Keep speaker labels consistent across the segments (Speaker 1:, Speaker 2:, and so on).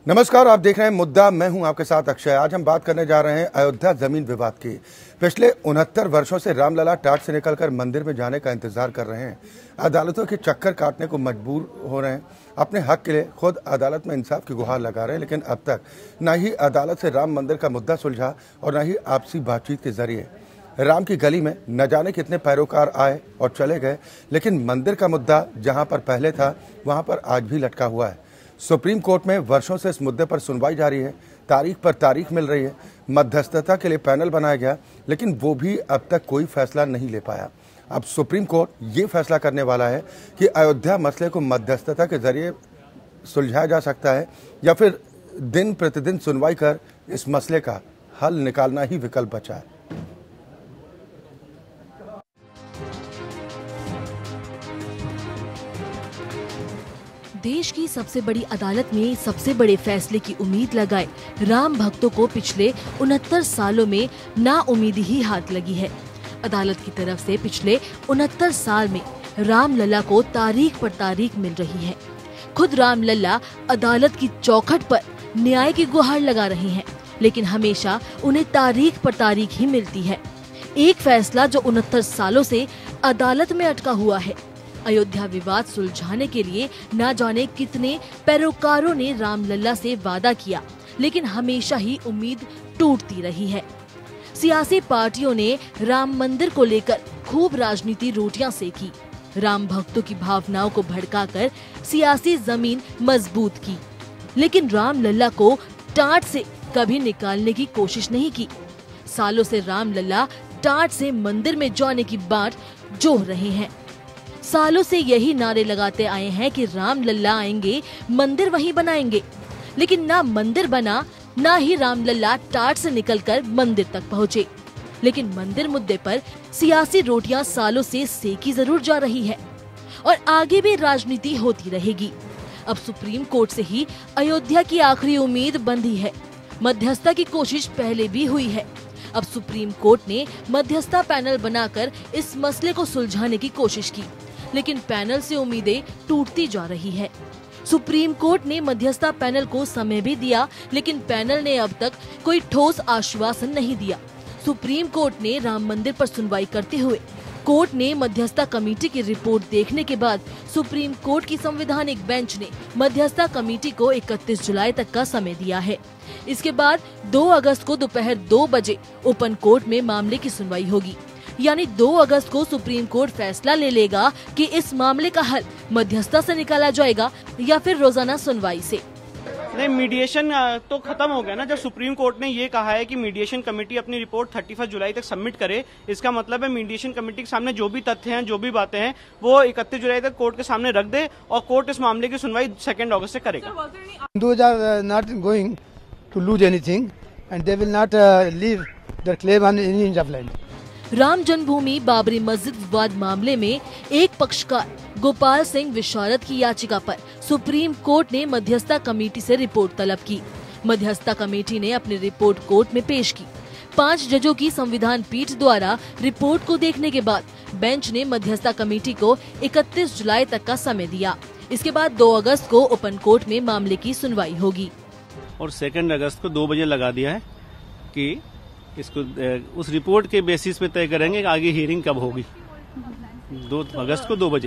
Speaker 1: नमस्कार, आप देख रहे हैं मुद्दा। मैं हूं आपके साथ अक्षय। आज हम बात करने जा रहे हैं अयोध्या जमीन विवाद की। पिछले 69 वर्षों से रामलला टाट से निकलकर मंदिर में जाने का इंतजार कर रहे हैं। अदालतों के चक्कर काटने को मजबूर हो रहे हैं। अपने हक के लिए खुद अदालत में इंसाफ की गुहार लगा रहे हैं, लेकिन अब तक न ही अदालत से राम मंदिर का मुद्दा सुलझा और न ही आपसी बातचीत के जरिए राम की गली में न जाने कितने पैरोकार आए और चले गए, लेकिन मंदिर का मुद्दा जहां पर पहले था वहां पर आज भी लटका हुआ है। सुप्रीम कोर्ट में वर्षों से इस मुद्दे पर सुनवाई जारी है। तारीख पर तारीख मिल रही है। मध्यस्थता के लिए पैनल बनाया गया, लेकिन वो भी अब तक कोई फैसला नहीं ले पाया। अब सुप्रीम कोर्ट ये फैसला करने वाला है कि अयोध्या मसले को मध्यस्थता के जरिए सुलझाया जा सकता है या फिर दिन प्रतिदिन सुनवाई कर इस मसले का हल निकालना ही विकल्प बचा है।
Speaker 2: देश की सबसे बड़ी अदालत में सबसे बड़े फैसले की उम्मीद लगाए राम भक्तों को पिछले 69 सालों में नाउम्मीदी ही हाथ लगी है। अदालत की तरफ से पिछले 69 साल में रामलला को तारीख पर तारीख मिल रही है। खुद रामलला अदालत की चौखट पर न्याय की गुहार लगा रही हैं, लेकिन हमेशा उन्हें तारीख पर तारीख ही मिलती है। एक फैसला जो 69 सालों से अदालत में अटका हुआ है। अयोध्या विवाद सुलझाने के लिए न जाने कितने पैरोकारों ने रामलला से वादा किया, लेकिन हमेशा ही उम्मीद टूटती रही है। सियासी पार्टियों ने राम मंदिर को लेकर खूब राजनीति रोटियां सेकी, राम भक्तों की भावनाओं को भड़काकर सियासी जमीन मजबूत की, लेकिन रामलला को टाट से कभी निकालने की कोशिश नहीं की। सालों से रामलला टाट से मंदिर में जाने की बाट जोह रहे हैं। सालों से यही नारे लगाते आए हैं कि रामलला आएंगे, मंदिर वहीं बनाएंगे, लेकिन ना मंदिर बना, ना ही रामलला टाट से निकलकर मंदिर तक पहुँचे। लेकिन मंदिर मुद्दे पर सियासी रोटियां सालों से सेकी जरूर जा रही है और आगे भी राजनीति होती रहेगी। अब सुप्रीम कोर्ट से ही अयोध्या की आखिरी उम्मीद बंधी है। मध्यस्थता की कोशिश पहले भी हुई है। अब सुप्रीम कोर्ट ने मध्यस्थता पैनल बनाकर इस मसले को सुलझाने की कोशिश की, लेकिन पैनल से उम्मीदें टूटती जा रही है। सुप्रीम कोर्ट ने मध्यस्थता पैनल को समय भी दिया, लेकिन पैनल ने अब तक कोई ठोस आश्वासन नहीं दिया। सुप्रीम कोर्ट ने राम मंदिर पर सुनवाई करते हुए कोर्ट ने मध्यस्थता कमेटी की रिपोर्ट देखने के बाद सुप्रीम कोर्ट की संवैधानिक बेंच ने मध्यस्थता कमेटी को 31 जुलाई तक का समय दिया है। इसके बाद 2 अगस्त को दोपहर 2 बजे ओपन कोर्ट में मामले की सुनवाई होगी। यानी 2 अगस्त को सुप्रीम कोर्ट फैसला ले लेगा कि इस मामले का हल मध्यस्थता से निकाला जाएगा या फिर रोजाना सुनवाई से।
Speaker 3: नहीं, मीडिएशन तो खत्म हो गया ना। जब सुप्रीम कोर्ट ने ये कहा है कि मीडिएशन कमेटी अपनी रिपोर्ट 31 जुलाई तक सबमिट करे, इसका मतलब है मीडिएशन कमेटी के सामने जो भी तथ्य हैं, जो भी बातें हैं, वो 31 जुलाई तक कोर्ट के सामने रख दे और कोर्ट इस मामले की सुनवाई 2 अगस्त से करेगा।
Speaker 4: Hindus are not going to lose anything and they will not leave their claim on any inch of land.
Speaker 2: Ram जन्मभूमि बाबरी मस्जिद विवाद मामले में एक पक्षकार गोपाल सिंह विशारद की याचिका पर सुप्रीम कोर्ट ने मध्यस्थता कमेटी से रिपोर्ट तलब की। मध्यस्थता कमेटी ने अपनी रिपोर्ट कोर्ट में पेश की। 5 जजों की संविधान पीठ द्वारा रिपोर्ट को देखने के बाद बेंच ने मध्यस्थता कमेटी को 31 जुलाई तक का समय दिया। इसके बाद 2 अगस्त को ओपन कोर्ट में मामले की सुनवाई होगी
Speaker 3: और 2 अगस्त को 2 बजे लगा दिया है कि इसको उस रिपोर्ट के बेसिस पे तय करेंगे कि आगे हियरिंग कब होगी। 2 अगस्त को 2 बजे।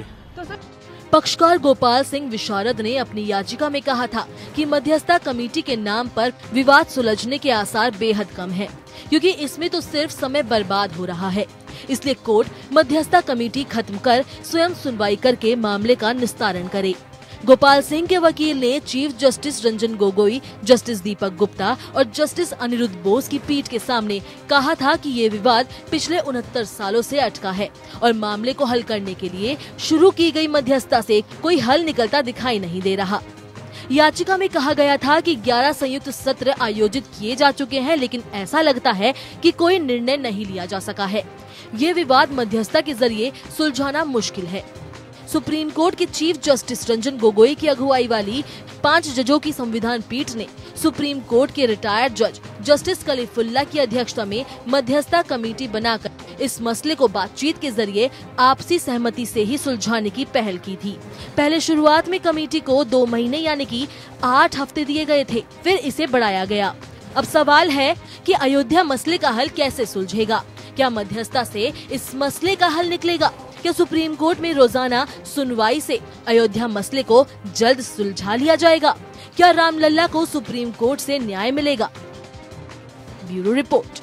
Speaker 2: पक्षकार गोपाल सिंह विशारद ने अपनी याचिका में कहा था कि मध्यस्थता कमेटी के नाम पर विवाद सुलझने के आसार बेहद कम हैं, क्योंकि इसमें तो सिर्फ समय बर्बाद हो रहा है। इसलिए कोर्ट मध्यस्थता कमेटी खत्म कर स्वयं सुनवाई करके मामले का निस्तारण करे। गोपाल सिंह के वकील ने chief justice Ranjan Gogoi, justice Deepak Gupta और जस्टिस अनिरुद्ध बोस की पीठ के सामने कहा था कि ये विवाद पिछले 69 सालों से अटका है और मामले को हल करने के लिए शुरू की गई मध्यस्थता से कोई हल निकलता दिखाई नहीं दे रहा। याचिका में कहा गया था कि 11 संयुक्त सत्र आयोजित किए जा चुके हैं, लेकिन ऐसा लगता है कि कोई निर्णय नहीं लिया जा सका है। ये विवाद मध्यस्थता के जरिए सुलझाना मुश्किल है। सुप्रीम कोर्ट के चीफ जस्टिस रंजन गोगोई की अगुवाई वाली 5 जजों की संविधान पीठ ने सुप्रीम कोर्ट के रिटायर्ड जज जस्टिस कलीफुल्ला की अध्यक्षता में मध्यस्थता कमेटी बनाकर इस मसले को बातचीत के जरिए आपसी सहमति से ही सुलझाने की पहल की थी। पहले शुरुआत में कमेटी को 2 महीने यानी कि 8 हफ्ते दिए गए थे, फिर इसे बढ़ाया गया। अब सवाल है कि अयोध्या मसले का हल कैसे सुलझेगा? क्या मध्यस्थता से इस मसले का हल निकलेगा? क्या सुप्रीम कोर्ट में रोजाना सुनवाई से अयोध्या मसले को जल्द सुलझा लिया जाएगा? क्या रामलल्ला को सुप्रीम कोर्ट से न्याय मिलेगा? Bureau report.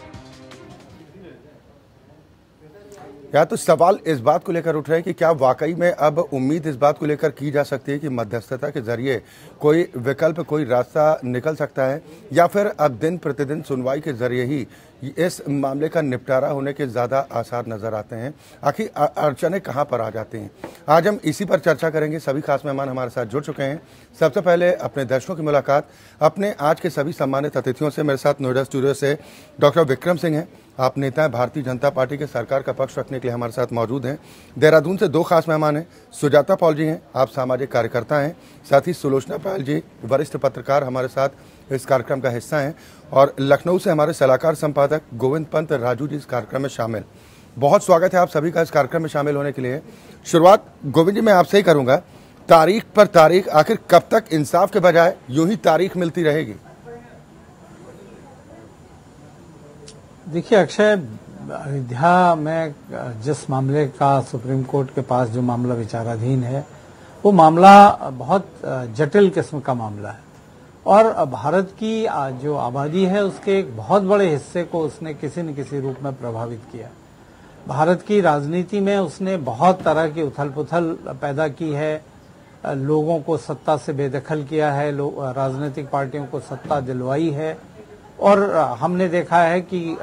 Speaker 1: या तो सवाल इस बात को लेकर उठ रहे हैं कि क्या वाकई में अब उम्मीद इस बात को लेकर की जा सकती है कि मध्यस्थता के जरिए कोई विकल्प, कोई रास्ता निकल सकता है, या फिर अब दिन प्रतिदिन सुनवाई के जरिए ही इस मामले का निपटारा होने के ज़्यादा आसार नजर आते हैं? आखिर अड़चनें कहां पर आ जाती हैं? आज हम इसी पर चर्चा करेंगे। सभी खास मेहमान हमारे साथ जुड़ चुके हैं। सबसे पहले अपने दर्शकों की मुलाकात अपने आज के सभी सम्मानित अतिथियों से। मेरे साथ नोएडा स्टूडियो से डॉक्टर विक्रम सिंह हैं। आप नेता हैं, भारतीय जनता पार्टी के सरकार का पक्ष रखने के लिए हमारे साथ मौजूद हैं। देहरादून से 2 खास मेहमान हैं। सुजाता पॉल जी हैं, आप सामाजिक कार्यकर्ता हैं। साथ ही सुलोचना पायल जी, वरिष्ठ पत्रकार, हमारे साथ इस कार्यक्रम का हिस्सा हैं। और लखनऊ से हमारे सलाहकार संपादक गोविंद पंत राजू जी इस कार्यक्रम में शामिल। बहुत स्वागत है आप सभी का इस कार्यक्रम में शामिल होने के लिए। शुरुआत गोविंद जी मैं आपसे ही करूंगा। तारीख पर तारीख, आखिर कब तक इंसाफ के बजाय यूं ही तारीख मिलती रहेगी?
Speaker 5: देखिए अक्षय, अयोध्या में जिस मामले का सुप्रीम कोर्ट के पास जो मामला विचाराधीन है, वो मामला बहुत जटिल किस्म का मामला है और भारत की जो आबादी है उसके एक बहुत बड़े हिस्से को उसने किसी न किसी रूप में प्रभावित किया। भारत की राजनीति में उसने बहुत तरह की उथल पुथल पैदा की है, लोगों को सत्ता से बेदखल किया है, राजनीतिक पार्टियों को सत्ता दिलवाई है और हमने देखा है कि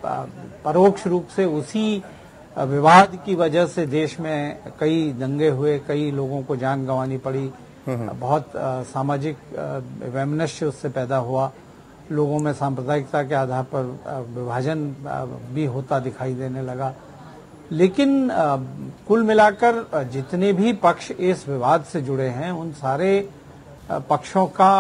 Speaker 5: परोक्ष रूप से उसी विवाद की वजह से देश में कई दंगे हुए, कई लोगों को जान गंवानी पड़ी, बहुत सामाजिक वैमनस्य उससे पैदा हुआ, लोगों में सांप्रदायिकता के आधार पर विभाजन भी होता दिखाई देने लगा। लेकिन कुल मिलाकर जितने भी पक्ष इस विवाद से जुड़े हैं उन सारे पक्षों का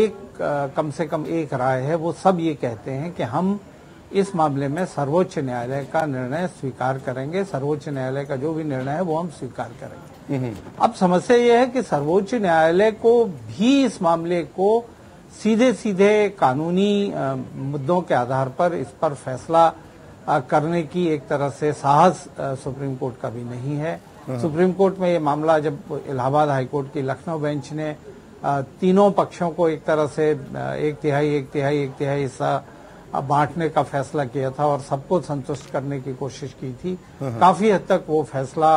Speaker 5: कम से कम एक राय है। वो सब ये कहते हैं कि हम इस मामले में सर्वोच्च न्यायालय का निर्णय स्वीकार करेंगे, सर्वोच्च न्यायालय का जो भी निर्णय है वो हम स्वीकार करेंगे। अब समस्या ये है कि सर्वोच्च न्यायालय को भी इस मामले को सीधे सीधे कानूनी मुद्दों के आधार पर इस पर फैसला करने की एक तरह से साहस सुप्रीम कोर्ट का भी नहीं है। सुप्रीम कोर्ट में ये मामला जब इलाहाबाद हाईकोर्ट की लखनऊ बेंच ने तीनों पक्षों को एक तरह से एक तिहाई हिस्सा बांटने का फैसला किया था और सबको संतुष्ट करने की कोशिश की थी, काफी हद तक वो फैसला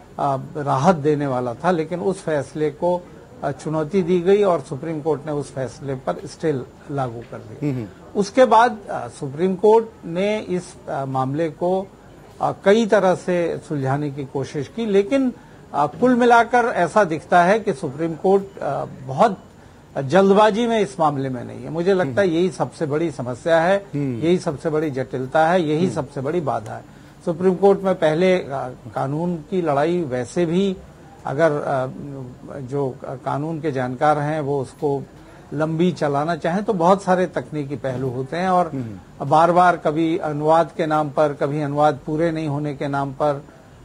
Speaker 5: राहत देने वाला था, लेकिन उस फैसले को चुनौती दी गई और सुप्रीम कोर्ट ने उस फैसले पर स्टे लागू कर दी। उसके बाद सुप्रीम कोर्ट ने इस मामले को कई तरह से सुलझाने की कोशिश की, लेकिन कुल मिलाकर ऐसा दिखता है कि सुप्रीम कोर्ट बहुत जल्दबाजी में इस मामले में नहीं है। मुझे लगता है यही सबसे बड़ी समस्या है, यही सबसे बड़ी जटिलता है, यही सबसे बड़ी बाधा है। सुप्रीम कोर्ट में पहले कानून की लड़ाई वैसे भी अगर जो कानून के जानकार हैं वो उसको लंबी चलाना चाहें तो बहुत सारे तकनीकी पहलू होते हैं और बार बार कभी अनुवाद के नाम पर, कभी अनुवाद पूरे नहीं होने के नाम पर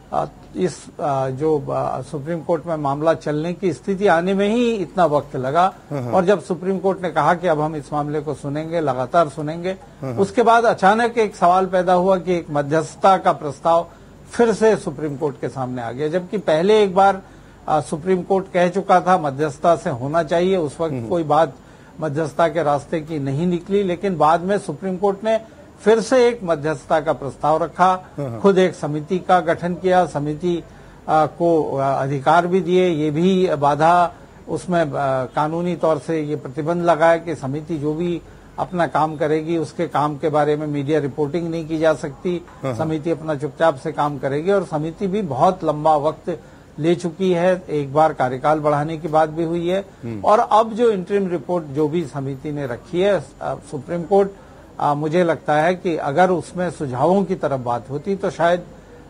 Speaker 5: इस जो सुप्रीम कोर्ट में मामला चलने की स्थिति आने में ही इतना वक्त लगा। और जब सुप्रीम कोर्ट ने कहा कि अब हम इस मामले को सुनेंगे, लगातार सुनेंगे, उसके बाद अचानक एक सवाल पैदा हुआ कि एक मध्यस्थता का प्रस्ताव फिर से सुप्रीम कोर्ट के सामने आ गया, जबकि पहले एक बार सुप्रीम कोर्ट कह चुका था मध्यस्थता से होना चाहिए। उस वक्त कोई बात मध्यस्थता के रास्ते की नहीं निकली, लेकिन बाद में सुप्रीम कोर्ट ने फिर से एक मध्यस्थता का प्रस्ताव रखा, खुद एक समिति का गठन किया, समिति को अधिकार भी दिए, ये भी बाधा उसमें कानूनी तौर से ये प्रतिबंध लगाया कि समिति जो भी अपना काम करेगी उसके काम के बारे में मीडिया रिपोर्टिंग नहीं की जा सकती, समिति अपना चुपचाप से काम करेगी। और समिति भी बहुत लंबा वक्त ले चुकी है, एक बार कार्यकाल बढ़ाने की बात भी हुई है और अब जो इंटरिम रिपोर्ट जो भी समिति ने रखी है, सुप्रीम कोर्ट मुझे लगता है कि अगर उसमें सुझावों की तरफ बात होती तो शायद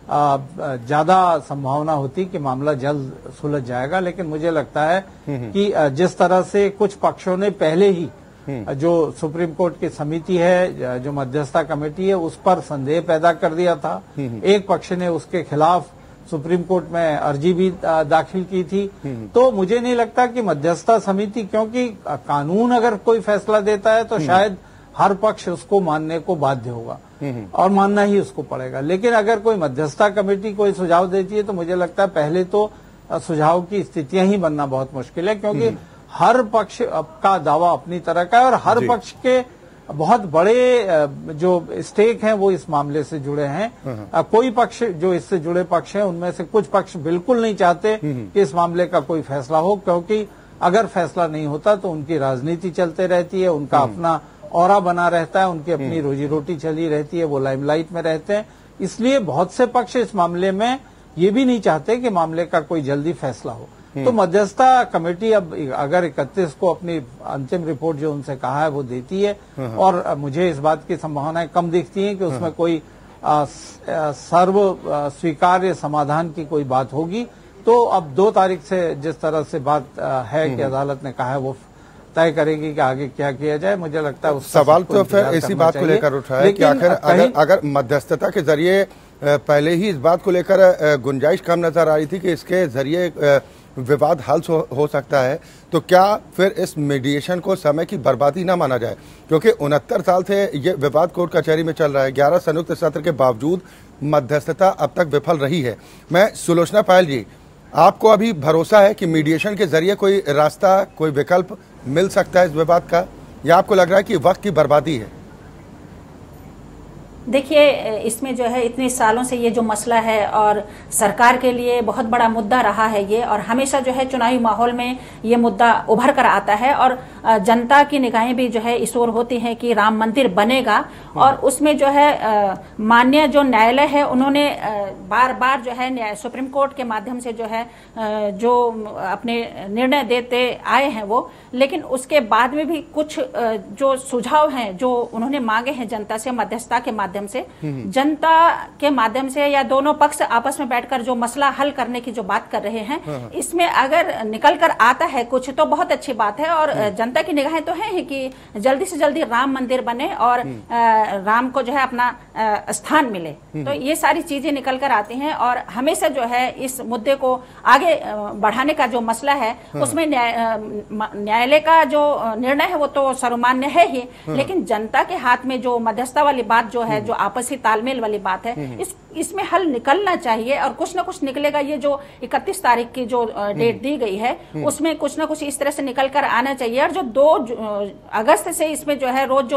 Speaker 5: ज्यादा संभावना होती कि मामला जल्द सुलझ जाएगा। लेकिन मुझे लगता है कि जिस तरह से कुछ पक्षों ने पहले ही जो सुप्रीम कोर्ट की समिति है, जो मध्यस्थता कमेटी है, उस पर संदेह पैदा कर दिया था। एक पक्ष ने उसके खिलाफ सुप्रीम कोर्ट में अर्जी भी दाखिल की थी। तो मुझे नहीं लगता कि मध्यस्थता समिति, क्योंकि कानून अगर कोई फैसला देता है तो शायद हर पक्ष उसको मानने को बाध्य होगा और मानना ही उसको पड़ेगा। लेकिन अगर कोई मध्यस्थता कमेटी कोई सुझाव देती है तो मुझे लगता है पहले तो सुझाव की स्थितियां ही बनना बहुत मुश्किल है, क्योंकि हर पक्ष का दावा अपनी तरह का है और हर पक्ष के बहुत बड़े जो स्टेक हैं वो इस मामले से जुड़े हैं। कोई पक्ष जो इससे जुड़े पक्ष हैं उनमें से कुछ पक्ष बिल्कुल नहीं चाहते कि इस मामले का कोई फैसला हो, क्योंकि अगर फैसला नहीं होता तो उनकी राजनीति चलते रहती है, उनका अपना ऑरा बना रहता है, उनकी अपनी रोजी रोटी चली रहती है, वो लाइमलाइट में रहते हैं। इसलिए बहुत से पक्ष इस मामले में ये भी नहीं चाहते कि मामले का कोई जल्दी फैसला हो। तो मध्यस्थता कमेटी अब अगर 31 को अपनी अंतिम रिपोर्ट जो उनसे कहा है वो देती है, और मुझे इस बात की संभावनाएं कम दिखती हैं कि उसमें कोई सर्व स्वीकार्य समाधान की कोई बात होगी। तो अब 2 तारीख से जिस तरह से बात है कि अदालत ने कहा है वो तय करेगी कि आगे क्या किया जाए। मुझे लगता है उस
Speaker 1: सवाल तो फिर इसी बात को लेकर उठा है कि आखिर अगर मध्यस्थता के जरिए पहले ही इस बात को लेकर गुंजाइश कम नजर आ रही थी कि इसके जरिए विवाद हल हो सकता है, तो क्या फिर इस मीडिएशन को समय की बर्बादी ना माना जाए? क्योंकि 69 साल से ये विवाद कोर्ट कचहरी में चल रहा है। 11 संयुक्त सत्र के बावजूद मध्यस्थता अब तक विफल रही है। मैं सुलोचना पायल जी, आपको अभी भरोसा है कि मीडिएशन के जरिए कोई रास्ता, कोई विकल्प मिल सकता है इस विवाद का, या आपको लग रहा है कि वक्त की बर्बादी है?
Speaker 6: देखिए, इसमें जो है इतने सालों से ये जो मसला है और सरकार के लिए बहुत बड़ा मुद्दा रहा है ये, और हमेशा जो है चुनावी माहौल में ये मुद्दा उभर कर आता है और जनता की निगाहें भी जो है इस ओर होती हैं कि राम मंदिर बनेगा। और उसमें जो है माननीय जो न्यायालय है उन्होंने बार बार जो है सुप्रीम कोर्ट के माध्यम से जो है जो अपने निर्णय देते आए हैं वो, लेकिन उसके बाद में भी कुछ जो सुझाव हैं जो उन्होंने मांगे हैं जनता से मध्यस्थता के माध्यम से, जनता के माध्यम से या दोनों पक्ष आपस में बैठकर जो मसला हल करने की जो बात कर रहे हैं, इसमें अगर निकल कर आता है कुछ तो बहुत अच्छी बात है। और जनता की निगाहें तो है ही कि जल्दी से जल्दी राम मंदिर बने और राम को जो है अपना स्थान मिले। तो ये सारी चीजें निकल कर आती हैं और हमेशा जो है इस मुद्दे को आगे बढ़ाने का जो मसला है उसमें न्यायालय का जो निर्णय है वो तो सर्वमान्य है ही, लेकिन जनता के हाथ में जो मध्यस्थता वाली बात जो है, जो आपसी तालमेल वाली बात है, इसमें हल निकलना चाहिए और कुछ ना कुछ निकलेगा। ये जो 31 तारीख की जो डेट दी गई है उसमें कुछ ना कुछ इस तरह से निकल कर आना चाहिए। और जो 2 अगस्त से इसमें जो है रोज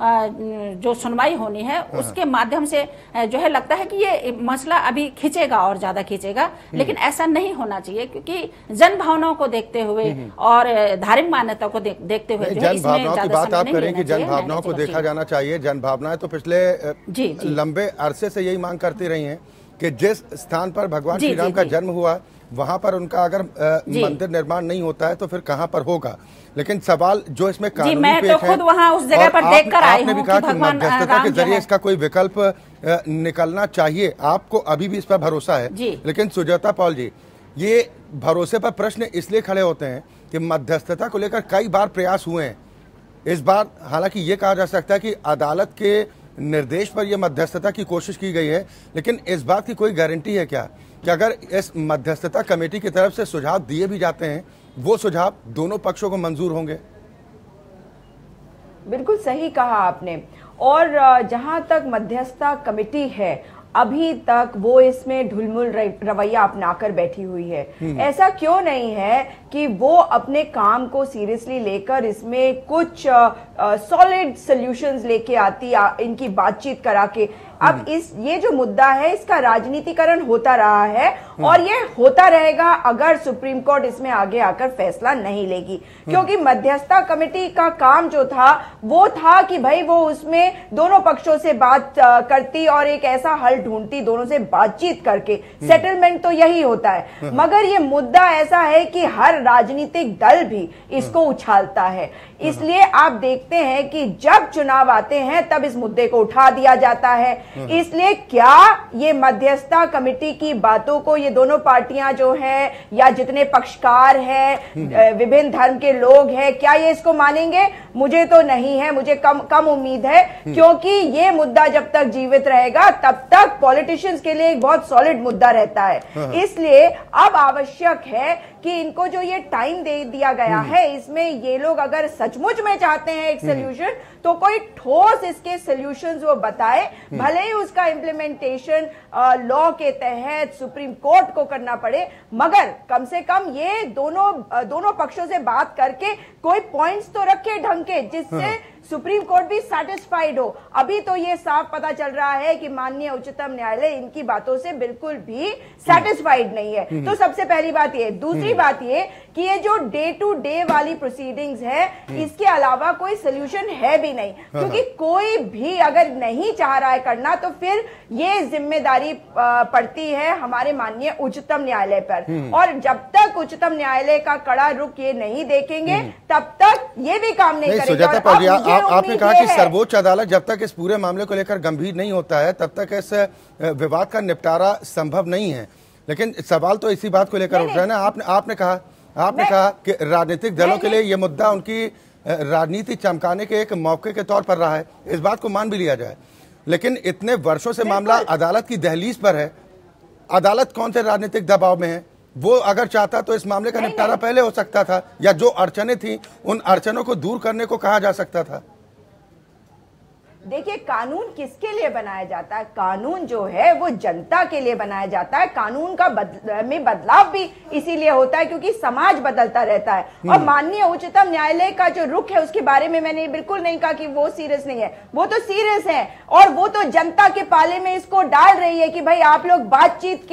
Speaker 6: जो सुनवाई होनी है उसके माध्यम से जो है लगता है कि ये मसला अभी खींचेगा और ज्यादा खींचेगा, लेकिन ऐसा नहीं होना चाहिए, क्योंकि जन भावनाओं को देखते हुए और धार्मिक मान्यता को देखते हुए
Speaker 1: जन भावनाओं की बात आप करें कि जन भावनाओं को देखा जाना चाहिए। जन भावनाएं तो पिछले लंबे अरसे से यही मांग करती रही हैं कि जिस स्थान पर भगवान श्री राम का जन्म हुआ वहां पर उनका अगर मंदिर निर्माण नहीं होता है तो फिर कहां पर होगा। लेकिन सवाल जो इसमें कानूनी
Speaker 6: मैं
Speaker 1: पेच
Speaker 6: तो खुद वहां उस जगह पर देखकर आई हूं
Speaker 1: आपने भी कहा कि मध्यस्थता के जरिए इसका कोई विकल्प निकलना चाहिए, आपको अभी भी इस पर भरोसा है। लेकिन सुजाता पॉल जी, ये भरोसे पर प्रश्न इसलिए खड़े होते हैं कि मध्यस्थता को लेकर कई बार प्रयास हुए हैं। इस बार हालांकि ये कहा जा सकता है कि अदालत के निर्देश पर यह मध्यस्थता की कोशिश की गई है, लेकिन इस बात की कोई गारंटी है क्या कि अगर इस मध्यस्थता कमेटी की तरफ से सुझाव दिए भी जाते हैं वो सुझाव दोनों पक्षों को मंजूर होंगे?
Speaker 7: बिल्कुल सही कहा आपने। और जहां तक मध्यस्थता कमेटी है, अभी तक वो इसमें ढुलमुल रवैया अपनाकर बैठी हुई है। ऐसा क्यों नहीं है कि वो अपने काम को सीरियसली लेकर इसमें कुछ सॉलिड सॉल्यूशंस लेके आती, इनकी बातचीत करा के। अब ये जो मुद्दा है इसका राजनीतिकरण होता रहा है और ये होता रहेगा अगर सुप्रीम कोर्ट इसमें आगे आकर फैसला नहीं लेगी, क्योंकि मध्यस्थता कमेटी का काम जो था वो था कि भाई वो उसमें दोनों पक्षों से बात करती और एक ऐसा हल ढूंढती, दोनों से बातचीत करके। सेटलमेंट तो यही होता है, मगर ये मुद्दा ऐसा है कि हर राजनीतिक दल भी इसको उछालता है। इसलिए आप देखते हैं कि जब चुनाव आते हैं तब इस मुद्दे को उठा दिया जाता है। इसलिए क्या ये मध्यस्थता कमेटी की बातों को ये दोनों पार्टियां जो हैं या जितने पक्षकार हैं, विभिन्न धर्म के लोग हैं, क्या ये इसको मानेंगे? मुझे तो नहीं है, मुझे कम उम्मीद है, क्योंकि ये मुद्दा जब तक जीवित रहेगा तब तक पॉलिटिशियंस के लिए एक बहुत सॉलिड मुद्दा रहता है। इसलिए अब आवश्यक है कि इनको जो ये टाइम दे दिया गया है, इसमें ये लोग अगर सचमुच में चाहते हैं एक सोल्यूशन, तो कोई ठोस इसके सॉल्यूशंस वो बताए। भले ही उसका इम्प्लीमेंटेशन लॉ के तहत सुप्रीम कोर्ट को करना पड़े, मगर कम से कम ये दोनों पक्षों से बात करके कोई पॉइंट्स तो रखे ढंग के, जिससे सुप्रीम कोर्ट भी सैटिस्फाइड हो। अभी तो ये साफ पता चल रहा है कि माननीय उच्चतम न्यायालय इनकी बातों से बिल्कुल भी सैटिस्फाइड नहीं है। तो सबसे पहली बात ये। दूसरी बात ये कि ये जो डे टू डे वाली प्रोसीडिंग्स है, इसके अलावा कोई सोल्यूशन है भी नहीं, क्योंकि कोई भी अगर नहीं चाह रहा है करना, तो फिर ये जिम्मेदारी पड़ती है हमारे माननीय उच्चतम न्यायालय पर। और जब तक उच्चतम न्यायालय का कड़ा रुख ये नहीं देखेंगे, तब तक ये भी काम नहीं करेगा।
Speaker 1: आपने कहा कि सर्वोच्च अदालत जब तक इस पूरे मामले को लेकर गंभीर नहीं होता है, तब तक इस विवाद का निपटारा संभव नहीं है। लेकिन सवाल तो इसी बात को लेकर उठ रहा है ना। आपने कहा कि राजनीतिक दलों के लिए ये मुद्दा उनकी राजनीति चमकाने के एक मौके के तौर पर रहा है, इस बात को मान भी लिया जाए। लेकिन इतने वर्षों से मामला अदालत की दहलीज पर है, अदालत कौन से राजनीतिक दबाव में है? वो अगर चाहता तो इस मामले का निपटारा पहले हो सकता था, या जो अड़चनें थी उन अड़चनों को दूर करने को कहा जा सकता था।
Speaker 7: देखिए, कानून किसके लिए बनाया जाता है? कानून जो है वो जनता के लिए बनाया जाता है। कानून का में बदलाव भी इसीलिए होता है क्योंकि समाज बदलता रहता है। और माननीय उच्चतम न्यायालय का जो रुख है, उसके बारे में मैंने बिल्कुल नहीं कहा कि वो सीरियस नहीं है, वो तो सीरियस है। और वो तो जनता के पाले में इसको डाल रही है कि भाई आप लोग बातचीत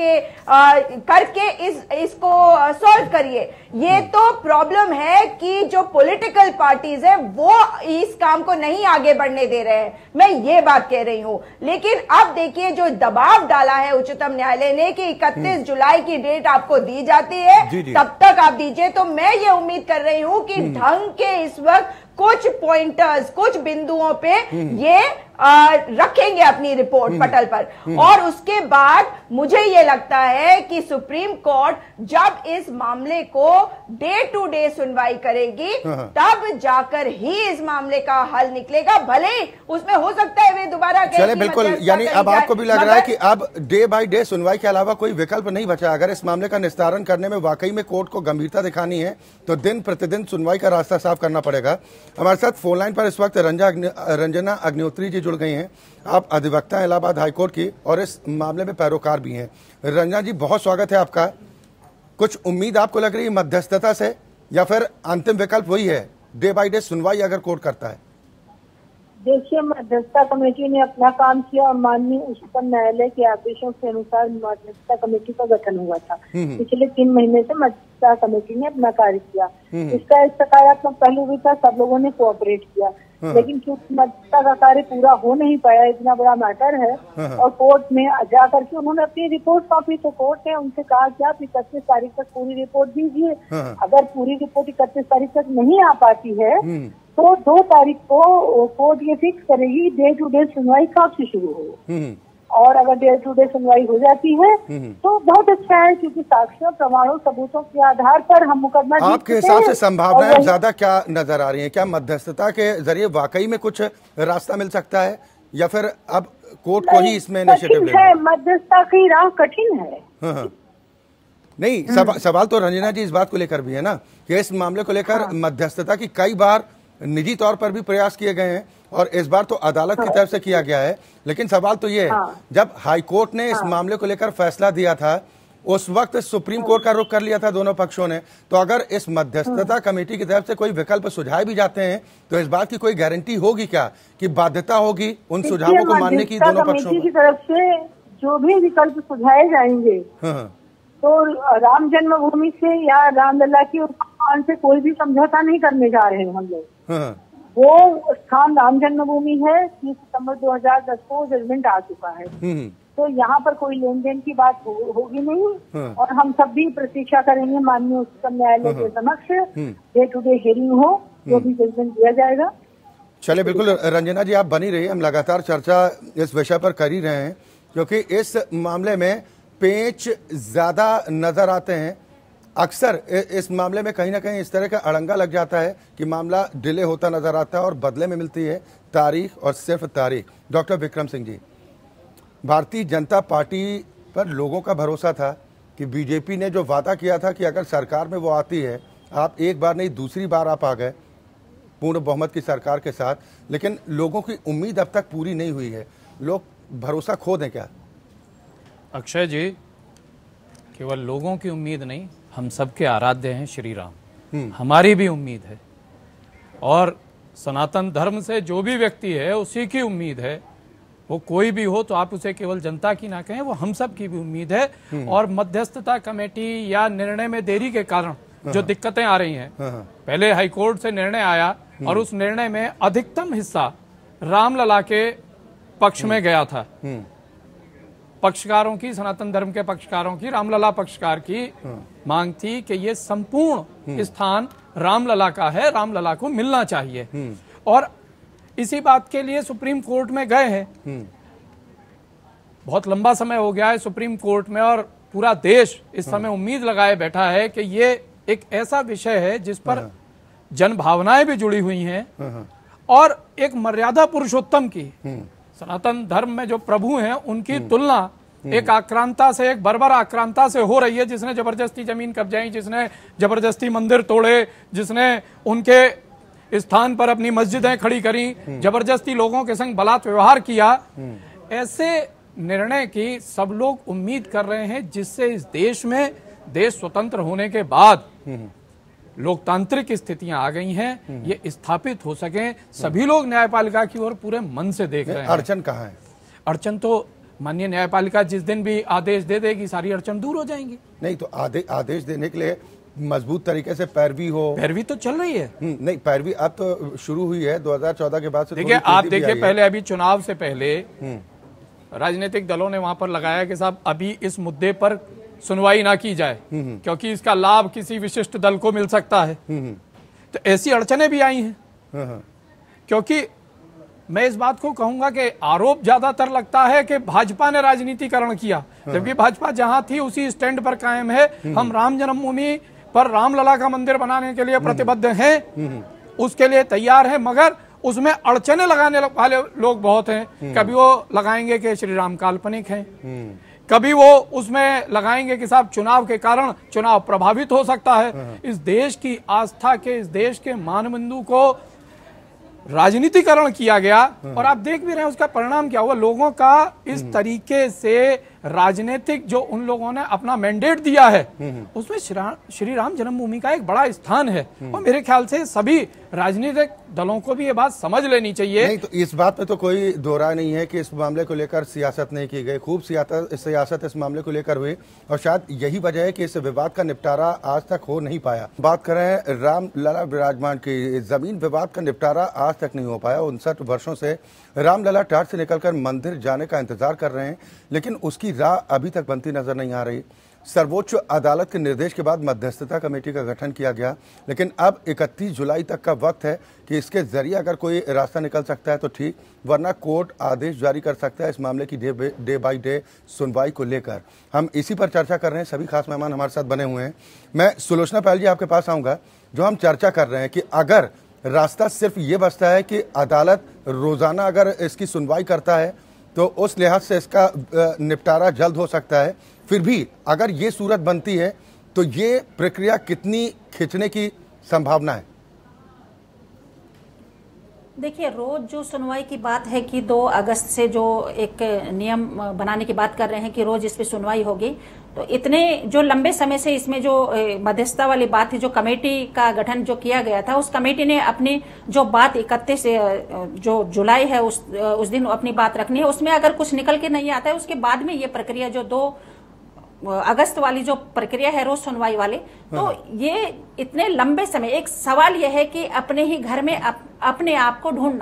Speaker 7: करके इसको सॉल्व करिए। ये तो प्रॉब्लम है कि जो पॉलिटिकल पार्टीज है वो इस काम को नहीं आगे बढ़ने दे रहे हैं, मैं ये बात कह रही हूं। लेकिन अब देखिए, जो दबाव डाला है उच्चतम न्यायालय ने कि 31 जुलाई की डेट आपको दी जाती है, तब तक आप दीजिए, तो मैं ये उम्मीद कर रही हूं कि ढंग के इस वक्त कुछ पॉइंटर्स, कुछ बिंदुओं पे ये रखेंगे अपनी रिपोर्ट पटल पर। और उसके बाद मुझे ये लगता है कि सुप्रीम कोर्ट जब इस मामले को डे टू डे सुनवाई करेगी, तब जाकर ही इस मामले का हल निकलेगा। भले उसमें हो सकता है वे दोबारा
Speaker 1: चले, बिल्कुल। यानी अब आपको भी लग रहा है कि अब डे बाय डे सुनवाई के अलावा कोई विकल्प नहीं बचा। अगर इस मामले का निस्तारण करने में वाकई में कोर्ट को गंभीरता दिखानी है, तो दिन प्रतिदिन सुनवाई का रास्ता साफ करना पड़ेगा। हमारे साथ फोन लाइन पर इस वक्त रंजना अग्निहोत्री जी जुड़ गई हैं। आप अधिवक्ता इलाहाबाद हाईकोर्ट की और इस मामले में पैरोकार भी हैं। रंजना जी, बहुत स्वागत है आपका। कुछ उम्मीद आपको लग रही है मध्यस्थता से, या फिर अंतिम विकल्प वही है डे बाय डे सुनवाई अगर कोर्ट करता है?
Speaker 8: देखिए, मध्यस्थता कमेटी ने अपना काम किया और माननीय उच्चतम न्यायालय के आदेशों के अनुसार मध्यस्थता कमेटी का गठन हुआ था। पिछले 3 महीने से मध्यस्थता कमेटी ने अपना कार्य किया। इसका एक सकारात्मक पहलू भी था, सब लोगों ने कोऑपरेट किया। लेकिन क्योंकि मध्यस्थता का कार्य पूरा हो नहीं पाया, इतना बड़ा मैटर है, और कोर्ट में जा करके उन्होंने अपनी रिपोर्ट सौंपी, तो कोर्ट ने उनसे कहा कि आप 31 तारीख तक पूरी रिपोर्ट दीजिए। अगर पूरी रिपोर्ट 31 तारीख तक नहीं आ पाती है, तो 2 तारीख को कोर्ट ये फिक्स करेगी डे टू डे सुनवाई कब से शुरू हो। और अगर डे टू डे सुनवाई हो जाती है तो बहुत अच्छा है, क्योंकि साक्ष्यों, प्रमाणों, सबूतों के आधार पर हम मुकदमा जीतते हैं।
Speaker 1: आपके हिसाब से संभावनाएं ज्यादा क्या नजर आ रही हैं? क्या मध्यस्थता के जरिए वाकई में कुछ रास्ता मिल सकता है, या फिर अब कोर्ट को ही इसमें इनिशिएटिव लेना है?
Speaker 8: मध्यस्थता की राह कठिन है।
Speaker 1: नहीं, सवाल तो रंजना जी इस बात को लेकर भी है ना कि इस मामले को लेकर मध्यस्थता की कई बार निजी तौर पर भी प्रयास किए गए हैं, और इस बार तो अदालत की तरफ से किया गया है। लेकिन सवाल तो ये है, जब हाईकोर्ट ने इस मामले को लेकर फैसला दिया था, उस वक्त सुप्रीम कोर्ट का रुख कर लिया था दोनों पक्षों ने। तो अगर इस मध्यस्थता कमेटी की तरफ से कोई विकल्प सुझाए भी जाते हैं, तो इस बात की कोई गारंटी होगी क्या कि बाध्यता होगी उन सुझावों को मानने की दोनों पक्षों
Speaker 8: की तरफ से? जो भी विकल्प सुझाए जाएंगे, तो राम जन्मभूमि से या रामलला की उत्थान से कोई भी समझौता नहीं करने जा रहे हैं हम लोग। वो स्थान राम जन्मभूमि है, 30 सितंबर 2010 को जजमेंट आ चुका है, तो यहाँ पर कोई लेन देन की बात होगी नहीं। और हम सब भी प्रतीक्षा करेंगे माननीय उच्चतम न्यायालय के समक्ष डे टू डे हियरिंग हो जो भी जजमेंट दिया जाएगा।
Speaker 1: चलिए, बिल्कुल रंजना जी, आप बनी रहिए, हम लगातार चर्चा इस विषय पर कर ही रहे हैं, क्योंकि इस मामले में पेच ज्यादा नजर आते हैं। अक्सर इस मामले में कहीं ना कहीं इस तरह का अड़ंगा लग जाता है कि मामला डिले होता नजर आता है और बदले में मिलती है तारीख और सिर्फ तारीख। डॉक्टर विक्रम सिंह जी, भारतीय जनता पार्टी पर लोगों का भरोसा था कि बीजेपी ने जो वादा किया था कि अगर सरकार में वो आती है, आप एक बार नहीं दूसरी बार आप आ गए पूर्ण बहुमत की सरकार के साथ, लेकिन लोगों की उम्मीद अब तक पूरी नहीं हुई है। लोग भरोसा खो दें क्या?
Speaker 9: अक्षय जी, केवल लोगों की उम्मीद नहीं, हम सबके आराध्य हैं श्री राम, हमारी भी उम्मीद है। और सनातन धर्म से जो भी व्यक्ति है उसी की उम्मीद है। वो कोई भी हो तो आप उसे केवल जनता की ना कहें, वो हम सब की भी उम्मीद है। और मध्यस्थता कमेटी या निर्णय में देरी के कारण जो दिक्कतें आ रही हैं, पहले हाईकोर्ट से निर्णय आया और उस निर्णय में अधिकतम हिस्सा रामलला के पक्ष में गया था। पक्षकारों की, सनातन धर्म के पक्षकारों की, रामलला पक्षकार की मांग थी कि ये संपूर्ण स्थान रामलला का है, रामलला को मिलना चाहिए। और इसी बात के लिए सुप्रीम कोर्ट में गए हैं। बहुत लंबा समय हो गया है सुप्रीम कोर्ट में और पूरा देश इस समय उम्मीद लगाए बैठा है कि ये एक ऐसा विषय है जिस पर जन भावनाएं भी जुड़ी हुई हैं और एक मर्यादा पुरुषोत्तम की, सनातन धर्म में जो प्रभु हैं उनकी तुलना एक आक्रांता से, एक बर्बर आक्रांता से हो रही है, जिसने जबरदस्ती जमीन कब्जाई, जिसने जबरदस्ती मंदिर तोड़े, जिसने उनके स्थान पर अपनी मस्जिदें खड़ी करी, जबरदस्ती लोगों के संग बलात् व्यवहार किया। ऐसे निर्णय की सब लोग उम्मीद कर रहे हैं जिससे इस देश में, देश स्वतंत्र होने के बाद लोकतांत्रिक स्थितियां आ गई हैं, ये स्थापित हो सके। सभी लोग न्यायपालिका की ओर पूरे मन से देख रहे हैं।
Speaker 1: अड़चन कहाँ है?
Speaker 9: अड़चन तो माननीय न्यायपालिका जिस दिन भी आदेश दे देगी सारी अड़चन दूर हो जाएंगी।
Speaker 1: नहीं तो आदेश देने के लिए मजबूत तरीके से पैरवी हो।
Speaker 9: पैरवी तो चल रही है।
Speaker 1: नहीं, पैरवी अब तो शुरू हुई है 2014 के बाद से।
Speaker 9: देखिए, आप देखिए, पहले अभी चुनाव से पहले राजनीतिक दलों ने वहां पर लगाया कि साहब अभी इस मुद्दे पर सुनवाई ना की जाए क्योंकि इसका लाभ किसी विशिष्ट दल को मिल सकता है। तो ऐसी अड़चनें भी आई हैं। क्योंकि मैं इस बात को कहूंगा कि आरोप ज्यादातर लगता है कि भाजपा ने राजनीतिकरण किया, जबकि भाजपा जहां थी उसी स्टैंड पर कायम है। हम राम जन्मभूमि पर रामलला का मंदिर बनाने के लिए प्रतिबद्ध हैं, उसके लिए तैयार हैं, मगर उसमें अड़चने लगाने वाले लोग बहुत हैं। कभी वो लगाएंगे कि श्री राम काल्पनिक हैं, कभी वो उसमें लगाएंगे कि साहब चुनाव के कारण चुनाव प्रभावित हो सकता है। इस देश की आस्था के, इस देश के मानबिंदु को राजनीतिकरण किया गया और आप देख भी रहे हैं उसका परिणाम क्या हुआ। लोगों का इस तरीके से राजनीतिक जो उन लोगों ने अपना मैंडेट दिया है उसमें श्री राम जन्मभूमि का एक बड़ा स्थान है। और मेरे ख्याल से सभी राजनीतिक दलों को भी ये बात समझ लेनी चाहिए।
Speaker 1: नहीं तो इस बात पे तो कोई दो राय नहीं है कि इस मामले को लेकर सियासत नहीं की गई। खूब सियासत इस मामले को लेकर हुई और शायद यही वजह है कि इस विवाद का निपटारा आज तक हो नहीं पाया। बात करें रामलला विराजमान की, जमीन विवाद का निपटारा आज तक नहीं हो पाया। 59 वर्षों से रामलला टाट से निकलकर मंदिर जाने का इंतजार कर रहे हैं, लेकिन उसकी राह अभी तक बनती नजर नहीं आ रही। सर्वोच्च अदालत के निर्देश के बाद मध्यस्थता कमेटी का गठन किया गया, लेकिन अब 31 जुलाई तक का वक्त है कि इसके जरिए अगर कोई रास्ता निकल सकता है तो ठीक, वरना कोर्ट आदेश जारी कर सकता है इस मामले की डे बाय डे सुनवाई को लेकर। हम इसी पर चर्चा कर रहे हैं। सभी खास मेहमान हमारे साथ बने हुए हैं। मैं सुलोचना पायल जी आपके पास आऊंगा। जो हम चर्चा कर रहे हैं कि अगर रास्ता सिर्फ ये बचता है कि अदालत रोजाना अगर इसकी सुनवाई करता है तो उस लिहाज से इसका निपटारा जल्द हो सकता है। फिर भी अगर ये सूरत बनती है तो ये प्रक्रिया कितनी खिंचने की संभावना है?
Speaker 6: देखिए, रोज जो सुनवाई की बात है कि 2 अगस्त से जो एक नियम बनाने की बात कर रहे हैं कि रोज इस पे सुनवाई होगी, तो इतने जो लंबे समय से इसमें जो मध्यस्थता वाली बात थी, जो कमेटी का गठन जो किया गया था, उस कमेटी ने अपनी जो बात 31 जो जुलाई है उस दिन अपनी बात रखनी है। उसमें अगर कुछ निकल के नहीं आता है उसके बाद में ये प्रक्रिया जो 2 अगस्त वाली जो प्रक्रिया है रोज सुनवाई वाली, तो ये इतने लंबे समय, एक सवाल यह है कि अपने ही घर में अपने आप को ढूंढना,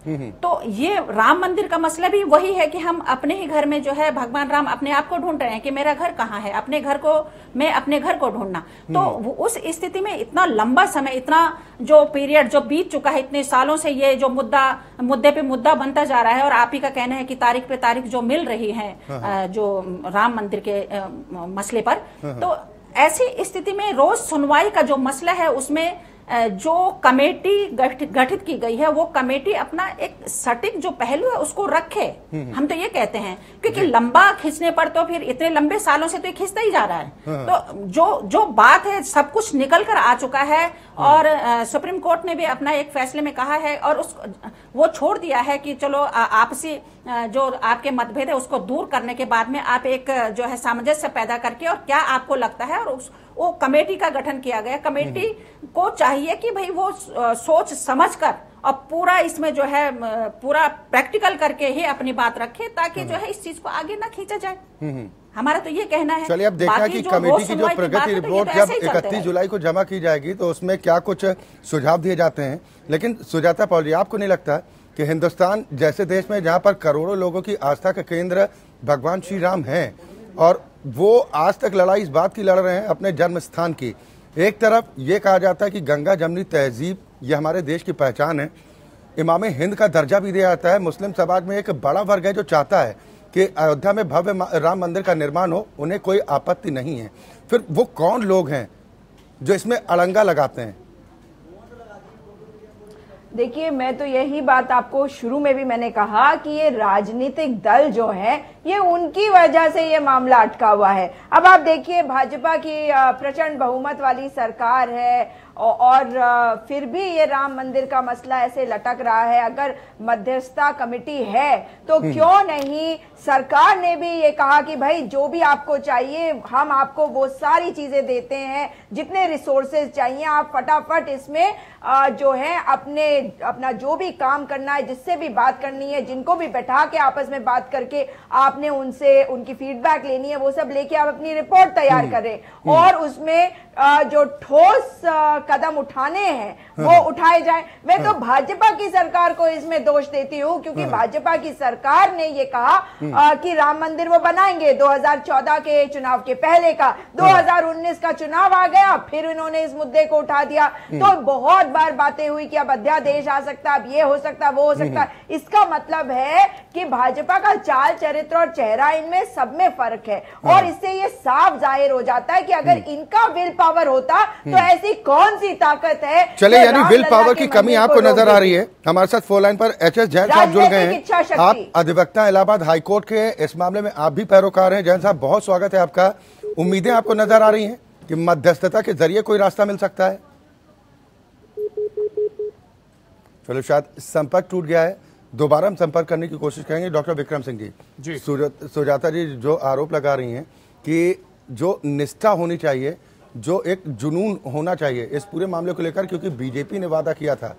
Speaker 6: तो ये राम मंदिर का मसला भी वही है कि हम अपने ही घर में जो है भगवान राम अपने आप को ढूंढ रहे हैं कि मेरा घर कहाँ है, अपने घर को ढूंढना। तो उस स्थिति में इतना लंबा समय, इतना जो पीरियड जो बीत चुका है, इतने सालों से ये जो मुद्दे पे मुद्दा बनता जा रहा है, और आप ही का कहना है कि तारीख पे तारीख जो मिल रही है जो राम मंदिर के मसले पर, तो ऐसी स्थिति में रोज सुनवाई का जो मसला है उसमें जो कमेटी गठित की गई है, वो कमेटी अपना एक सटीक जो पहलू है उसको रखे। हम तो ये कहते हैं क्योंकि लंबा खींचने पर तो फिर इतने लंबे सालों से तो ये खींचता ही जा रहा है। तो जो बात है सब कुछ निकल कर आ चुका है, और सुप्रीम कोर्ट ने भी अपना एक फैसले में कहा है, और वो छोड़ दिया है कि चलो आपसी जो आपके मतभेद है उसको दूर करने के बाद में आप एक जो है सामंजस्य पैदा करके, और क्या आपको लगता है, और वो कमेटी का गठन किया गया। कमेटी को चाहिए कि भाई वो सोच समझकर और पूरा इसमें जो है पूरा प्रैक्टिकल करके ही अपनी बात रखे, ताकि जो है इस चीज को आगे ना खींचा जाए। हमारा तो ये कहना है।
Speaker 1: चलिए अब देखना कि कमेटी की जो प्रगति रिपोर्ट जब 31 जुलाई को जमा की जाएगी तो उसमें क्या कुछ सुझाव दिए जाते हैं। लेकिन सुजाता पॉल जी, आपको नहीं लगता कि हिंदुस्तान जैसे देश में जहां पर करोड़ों लोगों की आस्था का केंद्र भगवान श्री राम है, और वो आज तक लड़ाई इस बात की लड़ रहे हैं अपने जन्म स्थान की। एक तरफ ये कहा जाता है कि गंगा जमनी तहजीब ये हमारे देश की पहचान है, इमाम हिंद का दर्जा भी दिया जाता है। मुस्लिम समाज में एक बड़ा वर्ग है जो चाहता है कि अयोध्या में भव्य राम मंदिर का निर्माण हो, उन्हें कोई आपत्ति नहीं है। फिर वो कौन लोग हैं जो इसमें अड़ंगा लगाते हैं?
Speaker 7: देखिए, मैं तो यही बात आपको शुरू में भी मैंने कहा कि ये राजनीतिक दल जो है ये उनकी वजह से ये मामला अटका हुआ है। अब आप देखिए, भाजपा की प्रचंड बहुमत वाली सरकार है, और फिर भी ये राम मंदिर का मसला ऐसे लटक रहा है। अगर मध्यस्थता कमेटी है तो क्यों नहीं सरकार ने भी ये कहा कि भाई जो भी आपको चाहिए हम आपको वो सारी चीजें देते हैं, जितने रिसोर्सेज चाहिए आप फटाफट इसमें जो है अपना जो भी काम करना है, जिससे भी बात करनी है, जिनको भी बैठा के आपस में बात करके आपने उनसे उनकी फीडबैक लेनी है, वो सब लेके आप अपनी रिपोर्ट तैयार करें, और उसमें जो ठोस कदम उठाने हैं वो उठाए जाएं। मैं तो भाजपा की सरकार को इसमें दोष देती हूँ, क्योंकि भाजपा की सरकार ने ये कहा कि राम मंदिर वो बनाएंगे 2014 के चुनाव के पहले का, 2019 का चुनाव आ गया, फिर इन्होंने इस मुद्दे को उठा दिया। तो बहुत बार बातें हुई कि अब अध्यादेश आ सकता, अब ये हो सकता, वो हो सकता। इसका मतलब है कि भाजपा का चाल चरित्र और चेहरा, इनमें सब में फर्क है, और इससे ये साफ जाहिर हो जाता है कि अगर इनका विल पावर होता तो ऐसी कौन सी ताकत है।
Speaker 1: चले, यानी विल पावर की कमी आपको नजर आ रही है। हमारे साथ फोन लाइन पर एचएस जैन साहब जुड़ गए हैं। आप अधिवक्ता इलाहाबाद हाईकोर्ट के, इस मामले में आप भी पैरोकार हैं। जैन साहब, बहुत स्वागत है आपका। उम्मीदें आपको नजर आ रही हैं कि मध्यस्थता के जरिए कोई रास्ता मिल सकता है? चलो, शायद संपर्क टूट गया है, दोबारा हम संपर्क करने की कोशिश करेंगे। डॉक्टर विक्रम सिंह जी, सुजाता जी जो आरोप लगा रही हैं कि जो निष्ठा होनी चाहिए, जो एक जुनून होना चाहिए इस पूरे मामले को लेकर, क्योंकि बीजेपी ने वादा किया था।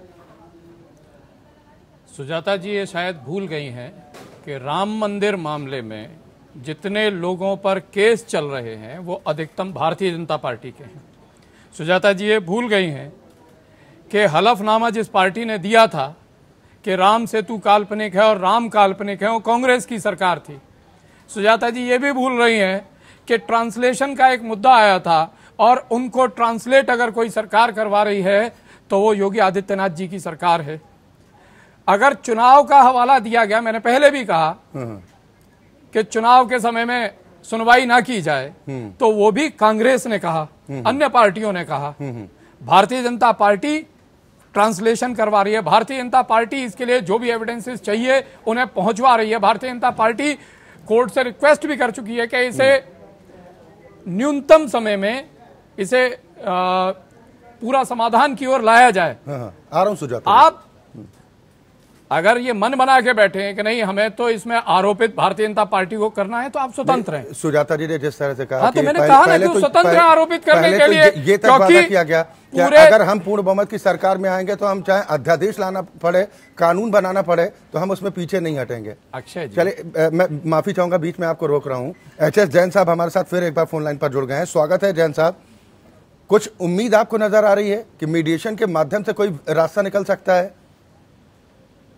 Speaker 9: सुजाता जी ये शायद भूल गई हैं कि राम मंदिर मामले में जितने लोगों पर केस चल रहे हैं वो अधिकतम भारतीय जनता पार्टी के हैं। सुजाता जी ये भूल गई हैं कि हलफनामा जिस पार्टी ने दिया था कि राम सेतु काल्पनिक है और राम काल्पनिक है, वो कांग्रेस की सरकार थी। सुजाता जी ये भी भूल रही हैं कि ट्रांसलेशन का एक मुद्दा आया था, और उनको ट्रांसलेट अगर कोई सरकार करवा रही है तो वो योगी आदित्यनाथ जी की सरकार है। अगर चुनाव का हवाला दिया गया, मैंने पहले भी कहा कि चुनाव के समय में सुनवाई ना की जाए, तो वो भी कांग्रेस ने कहा, अन्य पार्टियों ने कहा। भारतीय जनता पार्टी ट्रांसलेशन करवा रही है, भारतीय जनता पार्टी इसके लिए जो भी एविडेंसेस चाहिए उन्हें पहुंचवा रही है। भारतीय जनता पार्टी कोर्ट से रिक्वेस्ट भी कर चुकी है कि इसे न्यूनतम समय में इसे पूरा समाधान की ओर लाया जाए।
Speaker 1: आ रहा हूं सुजाता।
Speaker 9: आप अगर ये मन बना के बैठे हैं कि नहीं हमें तो इसमें आरोपित भारतीय जनता पार्टी को करना है, तो आप स्वतंत्र हैं।
Speaker 1: सुजाता जी ने जिस तरह से कहा,
Speaker 9: हाँ, तो मैंने कहा ना कि स्वतंत्र आरोपित करने के लिए
Speaker 1: ये तक वादा किया गया कि अगर हम पूर्ण बहुमत की सरकार में आएंगे तो हम चाहे अध्यादेश लाना पड़े, कानून बनाना पड़े, तो हम उसमें पीछे नहीं हटेंगे।
Speaker 9: अक्षय जी,
Speaker 1: चलिए, मैं माफी चाहूंगा, बीच में आपको रोक रहा हूं। एचएस जैन साहब हमारे साथ फिर एक बार फोन लाइन पर जुड़ गए हैं। स्वागत है जैन साहब। कुछ उम्मीद आपको नजर आ रही है कि मीडिएशन के माध्यम से कोई रास्ता निकल सकता है?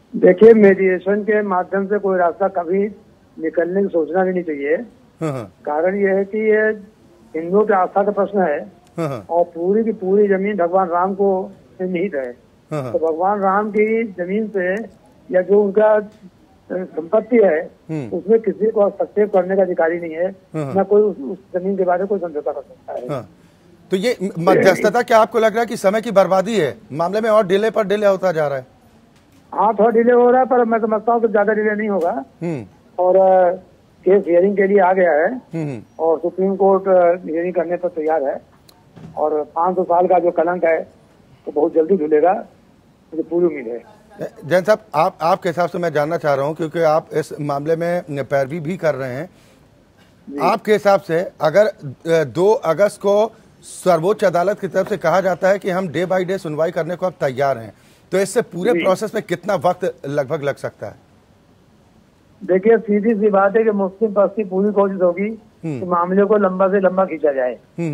Speaker 10: देखिए, मीडिएशन के माध्यम से कोई रास्ता कभी निकलने की सोचना भी नहीं चाहिए। कारण ये है कि ये हिंदुओं की आस्था का प्रश्न है और पूरी की पूरी जमीन भगवान राम को निहित है। तो भगवान राम की जमीन पे या जो उनका संपत्ति है उसमें किसी को हस्तक्षेप करने का अधिकारी नहीं है, न कोई उस जमीन के बारे में कोई समझौता कर सकता है।
Speaker 1: तो ये मध्यस्थता क्या आपको लग रहा है कि समय की बर्बादी है मामले में और डिले पर डिले होता जा रहा है?
Speaker 10: हाँ, थोड़ा डिले हो रहा है, पर मैं समझता हूँ कि ज्यादा डिले नहीं होगा। और केस हियरिंग के लिए आ गया है और सुप्रीम कोर्ट हियरिंग करने पर तैयार है और 500 साल का जो कलंक है तो बहुत जल्दी धुलेगा, मुझे पूरी उम्मीद है।
Speaker 1: जैन साहब, आपके हिसाब से मैं जानना चाह रहा हूं, क्योंकि आप इस मामले में पैरवी भी कर रहे हैं, आपके हिसाब से अगर 2 अगस्त को सर्वोच्च अदालत की तरफ से कहा जाता है कि हम डे बाय डे सुनवाई करने को अब तैयार हैं, तो इससे पूरे प्रोसेस में कितना वक्त लगभग लग सकता है?
Speaker 10: देखिए, सीधी सी बात है कि मुस्लिम पक्ष की पूरी कोशिश होगी कि मामले को लंबा से लंबा खींचा जाए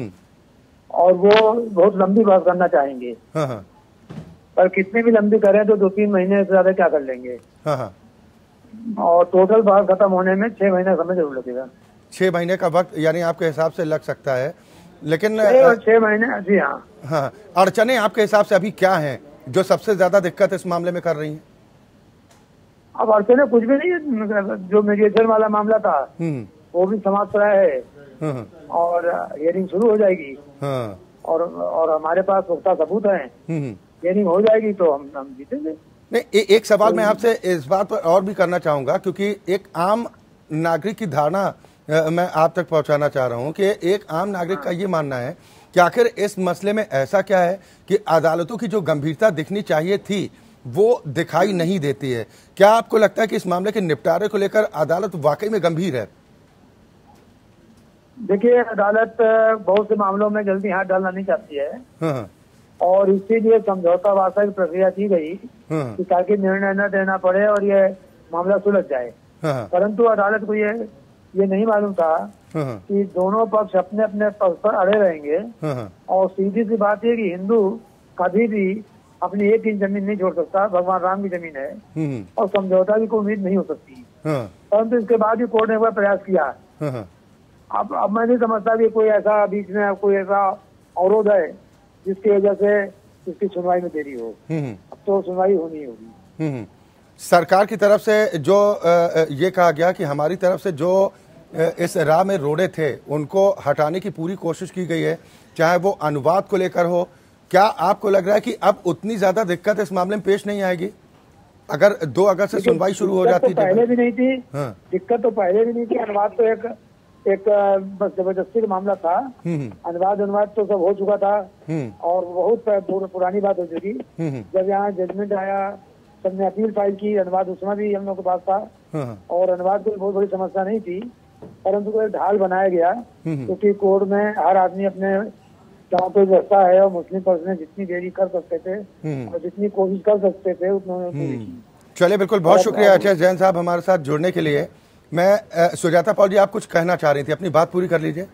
Speaker 10: और वो बहुत लंबी बात करना चाहेंगे। पर कितने भी लंबी करें तो 2-3 महीने से ज्यादा क्या कर लेंगे। और टोटल बात खत्म होने में 6 महीने समय जरूर लगेगा।
Speaker 1: 6 महीने का वक्त यानी आपके हिसाब से लग सकता है, लेकिन
Speaker 10: 6 महीने, जी हाँ।
Speaker 1: अड़चने आपके हिसाब से अभी क्या हैं जो सबसे ज्यादा दिक्कत इस मामले में कर रही हैं?
Speaker 10: अब अड़चने कुछ भी नहीं है। जो मीडिएशन वाला मामला था वो भी समाप्त रहा है और हियरिंग शुरू हो जाएगी और हमारे पास पुख्ता सबूत हैं। हियरिंग हो जाएगी तो हम जीतेंगे।
Speaker 1: नहीं, एक सवाल मैं आपसे इस बात पर और भी करना चाहूंगा, क्योंकि एक आम नागरिक की धारणा मैं आप तक पहुंचाना चाह रहा हूं कि एक आम नागरिक का ये मानना है कि आखिर इस मसले में ऐसा क्या है कि अदालतों की जो गंभीरता दिखनी चाहिए थी वो दिखाई नहीं देती है। क्या आपको लगता है कि इस मामले के निपटारे को लेकर अदालत वाकई में गंभीर है?
Speaker 10: देखिए, अदालत बहुत से मामलों में जल्दी हाथ डालना नहीं चाहती है और इसीलिए समझौता वार्ता की प्रक्रिया की गई कि ताकि निर्णय न देना पड़े और ये मामला सुलझ जाए। परंतु अदालत को ये नहीं मालूम था कि दोनों पक्ष अपने अपने पक्ष पर अड़े रहेंगे और सीधी सी बात है कि हिंदू कभी भी अपनी 1 इंच जमीन नहीं छोड़ सकता। भगवान राम की जमीन है और समझौता की कोई उम्मीद नहीं हो सकती। परंतु इसके बाद भी कोर्ट ने एक बार प्रयास किया। अब मैं नहीं समझता कि कोई ऐसा बीच में कोई ऐसा अवरोध है जिसकी वजह से इसकी सुनवाई में देरी हो। अब तो सुनवाई होनी होगी।
Speaker 1: सरकार की तरफ से जो ये कहा गया कि हमारी तरफ से जो इस राह में रोड़े थे उनको हटाने की पूरी कोशिश की गई है, चाहे वो अनुवाद को लेकर हो। क्या आपको लग रहा है कि अब उतनी ज्यादा दिक्कत इस मामले में पेश नहीं आएगी अगर 2 अगस्त से सुनवाई शुरू हो जाती?
Speaker 10: तो पहले भी नहीं थी। दिक्कत तो पहले भी नहीं थी। अनुवाद तो एक बस जबरदस्ती का मामला था। अनुवाद तो सब हो चुका था और बहुत पुरानी बात हो चुकी। जब यहाँ जजमेंट आया, सबने अपील फाइल की। अनुवाद उसमें भी हम लोग के पास था और अनुवाद की बहुत बड़ी समस्या नहीं थी, परंतु कोई ढाल बनाया गया क्योंकि कोर्ट में हर आदमी अपने जहाँ पे व्यवस्था है और मुस्लिम पक्ष ने जितनी देरी कर सकते थे और जितनी कोशिश कर सकते थे उतना।
Speaker 1: चलिए, बिल्कुल, बहुत शुक्रिया अजय जैन साहब हमारे साथ जुड़ने के लिए। मैं सुजाता पॉल जी, आप कुछ कहना चाह रही थी, अपनी बात पूरी कर लीजिए।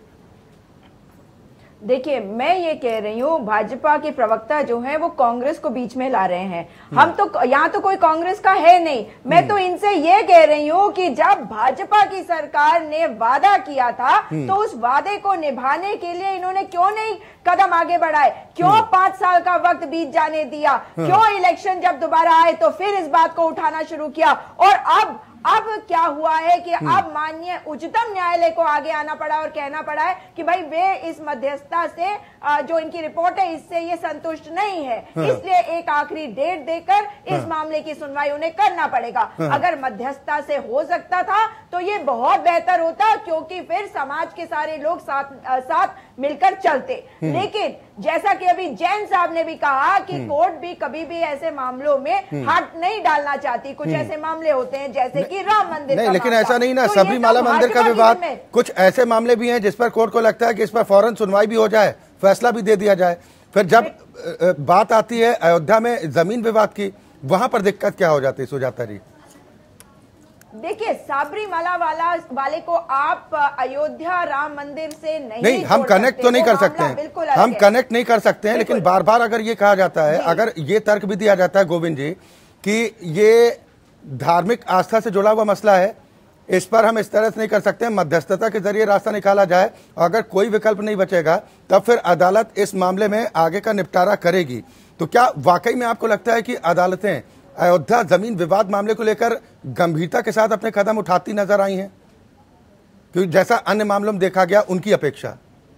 Speaker 7: देखिए, मैं ये कह रही हूँ, भाजपा के प्रवक्ता जो हैं वो कांग्रेस को बीच में ला रहे हैं। हम तो यहाँ तो कोई कांग्रेस का है नहीं। मैं तो इनसे ये कह रही हूँ कि जब भाजपा की सरकार ने वादा किया था तो उस वादे को निभाने के लिए इन्होंने क्यों नहीं कदम आगे बढ़ाए? क्यों 5 साल का वक्त बीत जाने दिया? क्यों इलेक्शन जब दोबारा आए तो फिर इस बात को उठाना शुरू किया? और अब क्या हुआ है कि अब माननीय उच्चतम न्यायालय को आगे आना पड़ा और कहना पड़ा है कि भाई वे इस मध्यस्थता से जो इनकी रिपोर्ट है इससे ये संतुष्ट नहीं है, इसलिए एक आखिरी डेट देकर इस मामले की सुनवाई उन्हें करना पड़ेगा। अगर मध्यस्थता से हो सकता था तो ये बहुत बेहतर होता, क्योंकि फिर समाज के सारे लोग साथ मिलकर चलते। लेकिन जैसा कि अभी जैन साहब ने भी कहा कि कोर्ट भी कभी भी ऐसे मामलों में हाथ नहीं डालना चाहती। कुछ ऐसे मामले होते हैं जैसे कि राम मंदिर
Speaker 1: नहीं, लेकिन ऐसा नहीं ना, सबरीमाला मंदिर का विवाद, कुछ ऐसे मामले भी हैं जिस पर कोर्ट को लगता है कि इस पर फौरन सुनवाई भी हो जाए, फैसला भी दे दिया जाए। फिर जब बात आती है अयोध्या में जमीन विवाद की, वहां पर दिक्कत क्या हो जाती है सुजाता जी?
Speaker 7: देखिए, सबरीमाला वाले को आप अयोध्या राम मंदिर से नहीं
Speaker 1: हम कनेक्ट तो नहीं कर सकते हैं, हम कनेक्ट नहीं कर सकते हैं, लेकिन बार बार अगर ये कहा जाता है, अगर ये तर्क भी दिया जाता है गोविंद जी कि ये धार्मिक आस्था से जुड़ा हुआ मसला है, इस पर हम इस तरह से नहीं कर सकते। मध्यस्थता के जरिए रास्ता निकाला जाए, अगर कोई विकल्प नहीं बचेगा तब फिर अदालत इस मामले में आगे का निपटारा करेगी। तो क्या वाकई में आपको लगता है कि अदालतें अयोध्या जमीन विवाद मामले को लेकर गंभीरता के साथ अपने कदम उठाती नजर आई हैं, क्योंकि जैसा अन्य मामलों में देखा गया उनकी अपेक्षा?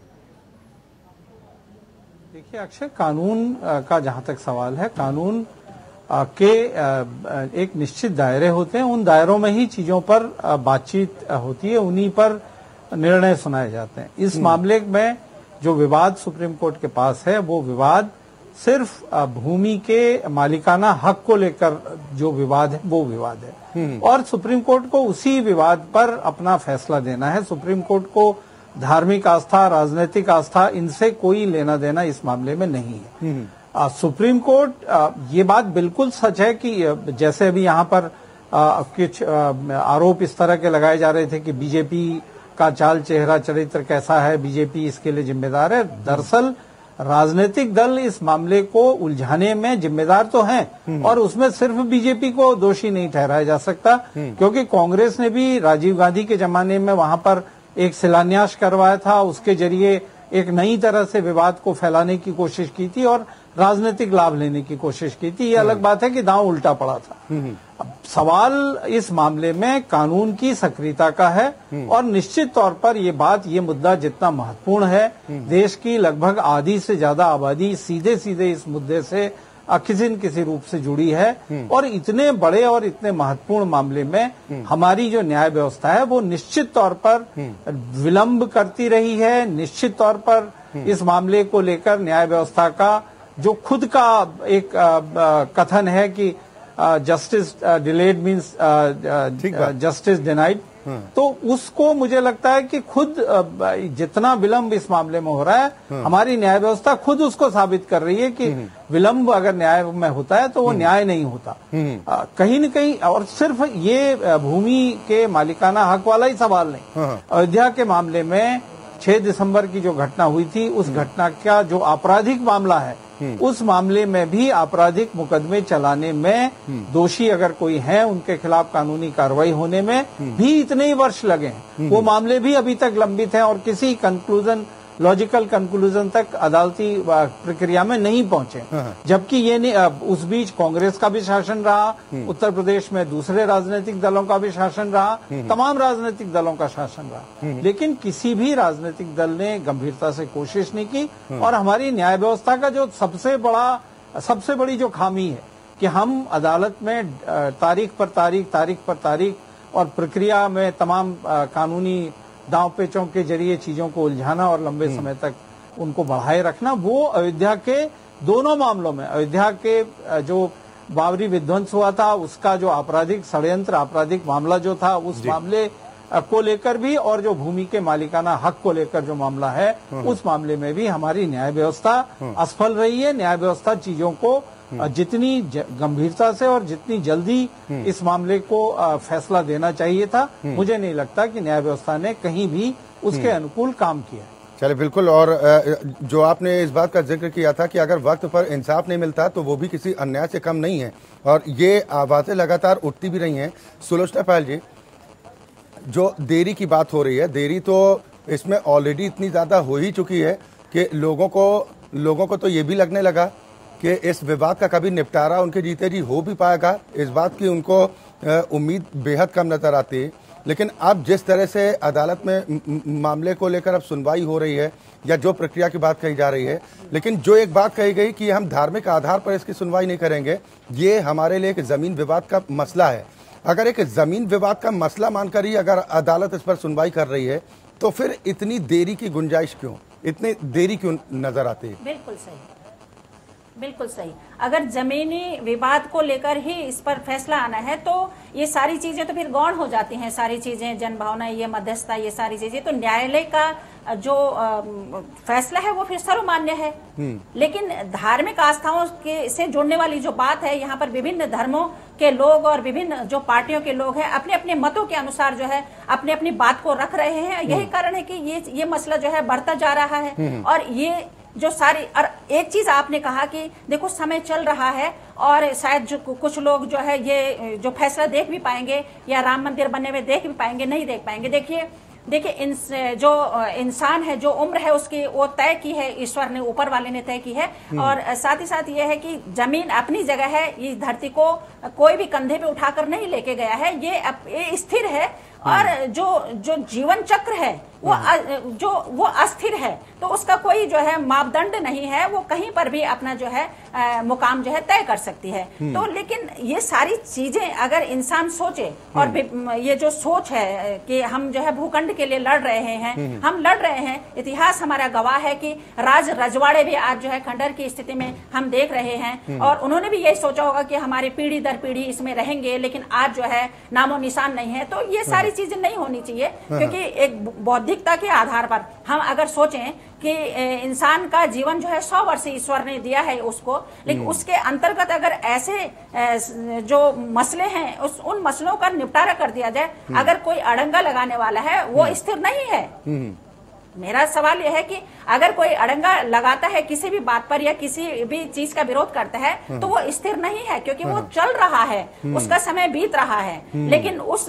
Speaker 5: देखिए अक्षय, कानून का जहां तक सवाल है, कानून के एक निश्चित दायरे होते हैं, उन दायरों में ही चीजों पर बातचीत होती है, उन्हीं पर निर्णय सुनाए जाते हैं। इस मामले में जो विवाद सुप्रीम कोर्ट के पास है, वो विवाद सिर्फ भूमि के मालिकाना हक को लेकर जो विवाद है वो विवाद है, और सुप्रीम कोर्ट को उसी विवाद पर अपना फैसला देना है। सुप्रीम कोर्ट को धार्मिक आस्था, राजनीतिक आस्था, इनसे कोई लेना देना इस मामले में नहीं है। सुप्रीम कोर्ट, ये बात बिल्कुल सच है कि जैसे अभी यहाँ पर कुछ आरोप इस तरह के लगाए जा रहे थे कि बीजेपी का चाल चेहरा चरित्र कैसा है, बीजेपी इसके लिए जिम्मेदार है। दरअसल राजनीतिक दल इस मामले को उलझाने में जिम्मेदार तो हैं, और उसमें सिर्फ बीजेपी को दोषी नहीं ठहराया जा सकता, क्योंकि कांग्रेस ने भी राजीव गांधी के जमाने में वहां पर एक शिलान्यास करवाया था, उसके जरिए एक नई तरह से विवाद को फैलाने की कोशिश की थी और राजनीतिक लाभ लेने की कोशिश की थी। ये अलग बात है कि दांव उल्टा पड़ा था। अब सवाल इस मामले में कानून की सक्रियता का है, और निश्चित तौर पर ये मुद्दा जितना महत्वपूर्ण है, देश की लगभग आधी से ज्यादा आबादी सीधे सीधे इस मुद्दे से किसी न किसी रूप से जुड़ी है, और इतने बड़े और इतने महत्वपूर्ण मामले में हमारी जो न्याय व्यवस्था है वो निश्चित तौर पर विलंब करती रही है। निश्चित तौर पर इस मामले को लेकर न्याय व्यवस्था का जो खुद का एक कथन है कि justice delayed means justice denied, तो उसको मुझे लगता है कि खुद जितना विलंब इस मामले में हो रहा है, हमारी न्याय व्यवस्था खुद उसको साबित कर रही है कि विलंब अगर न्याय में होता है तो वो न्याय नहीं होता कहीं न कहीं। और सिर्फ ये भूमि के मालिकाना हक वाला ही सवाल नहीं, अयोध्या के मामले में 6 दिसंबर की जो घटना हुई थी, उस घटना का जो आपराधिक मामला है, उस मामले में भी आपराधिक मुकदमे चलाने में दोषी अगर कोई है, उनके खिलाफ कानूनी कार्रवाई होने में भी इतने ही वर्ष लगे हैं। वो मामले भी अभी तक लंबित हैं और किसी लॉजिकल कंक्लूजन तक अदालती प्रक्रिया में नहीं पहुंचे। जबकि ये उस बीच कांग्रेस का भी शासन रहा, उत्तर प्रदेश में दूसरे राजनीतिक दलों का भी शासन रहा, तमाम राजनीतिक दलों का शासन रहा, लेकिन किसी भी राजनीतिक दल ने गंभीरता से कोशिश नहीं की। और हमारी न्याय व्यवस्था का जो सबसे बड़ी जो खामी है कि हम अदालत में तारीख पर तारीख और प्रक्रिया में तमाम कानूनी दांव पेचों के जरिए चीजों को उलझाना और लंबे समय तक उनको बढ़ाए रखना, वो अयोध्या के दोनों मामलों में, अयोध्या के जो बाबरी विध्वंस हुआ था उसका जो आपराधिक षड्यंत्र, आपराधिक मामला जो था, उस मामले को लेकर भी, और जो भूमि के मालिकाना हक को लेकर जो मामला है, उस मामले में भी हमारी न्याय व्यवस्था असफल रही है। न्याय व्यवस्था चीजों को जितनी गंभीरता से और जितनी जल्दी इस मामले को फैसला देना चाहिए था, मुझे नहीं लगता कि न्याय व्यवस्था ने कहीं भी उसके अनुकूल काम किया।
Speaker 1: चलिए, बिल्कुल। और जो आपने इस बात का जिक्र किया था कि अगर वक्त पर इंसाफ नहीं मिलता तो वो भी किसी अन्याय से कम नहीं है, और ये आवाजें लगातार उठती भी रही हैं। सुलोचना पायल जी, जो देरी की बात हो रही है, देरी तो इसमें ऑलरेडी इतनी ज्यादा हो ही चुकी है कि लोगों को तो ये भी लगने लगा कि इस विवाद का कभी निपटारा उनके जीते जी हो भी पाएगा। इस बात की उनको उम्मीद बेहद कम नजर आती है। लेकिन अब जिस तरह से अदालत में मामले को लेकर अब सुनवाई हो रही है, या जो प्रक्रिया की बात कही जा रही है, लेकिन जो एक बात कही गई कि हम धार्मिक आधार पर इसकी सुनवाई नहीं करेंगे, ये हमारे लिए एक जमीन विवाद का मसला है। अगर एक जमीन विवाद का मसला मानकर ही अगर अदालत इस पर सुनवाई कर रही है, तो फिर इतनी देरी की गुंजाइश क्यों, इतनी देरी क्यों नजर आती है?
Speaker 6: बिल्कुल सही। अगर जमीनी विवाद को लेकर ही इस पर फैसला आना है तो ये सारी चीजें तो फिर गौण हो जाती हैं, सारी चीजें, जनभावना, ये मध्यस्थता, ये सारी चीजें, तो न्यायालय का जो फैसला है वो फिर सर्वमान्य है। लेकिन धार्मिक आस्थाओं के से जुड़ने वाली जो बात है, यहाँ पर विभिन्न धर्मों के लोग और विभिन्न जो पार्टियों के लोग हैं अपने अपने मतों के अनुसार जो है अपनी अपनी बात को रख रहे हैं। यही कारण है कि ये मसला जो है बढ़ता जा रहा है। और ये जो सारी, और एक चीज आपने कहा कि देखो समय चल रहा है और शायद जो कुछ लोग जो है ये जो फैसला देख भी पाएंगे या राम मंदिर बनने में देख भी पाएंगे, नहीं देख पाएंगे। देखिए जो इंसान है, जो उम्र है उसकी वो तय की है, ईश्वर ने, ऊपर वाले ने तय की है। और साथ ही साथ ये है कि जमीन अपनी जगह है, इस धरती को कोई भी कंधे पे उठाकर नहीं लेके गया है, ये स्थिर है। और जो जीवन चक्र है वो अस्थिर है, तो उसका कोई जो है मापदंड नहीं है, वो कहीं पर भी अपना जो है मुकाम जो है तय कर सकती है। तो लेकिन ये सारी चीजें अगर इंसान सोचे, और ये जो सोच है कि हम जो है भूखंड के लिए लड़ रहे हैं, हम लड़ रहे हैं, इतिहास हमारा गवाह है कि राज रजवाड़े भी आज जो है खंडर की स्थिति में हम देख रहे हैं, और उन्होंने भी यही सोचा होगा कि हमारी पीढ़ी दर पीढ़ी इसमें रहेंगे, लेकिन आज जो है नामो निशान नहीं है। तो ये सारी चीजें नहीं होनी चाहिए, क्योंकि एक बौद्धिकता के आधार पर हम अगर सोचें कि इंसान का जीवन जो है 100 वर्ष ईश्वर ने दिया है उसको, लेकिन उसके अंतर्गत अगर ऐसे जो मसले हैं उन मसलों का निपटारा कर दिया जाए, अगर कोई अड़ंगा लगाने वाला है वो स्थिर नहीं है। मेरा सवाल यह है कि अगर कोई अड़ंगा लगाता है किसी भी बात पर या किसी भी चीज का विरोध करता है, तो वो स्थिर नहीं है, क्योंकि वो चल रहा है, उसका समय बीत रहा है, लेकिन उस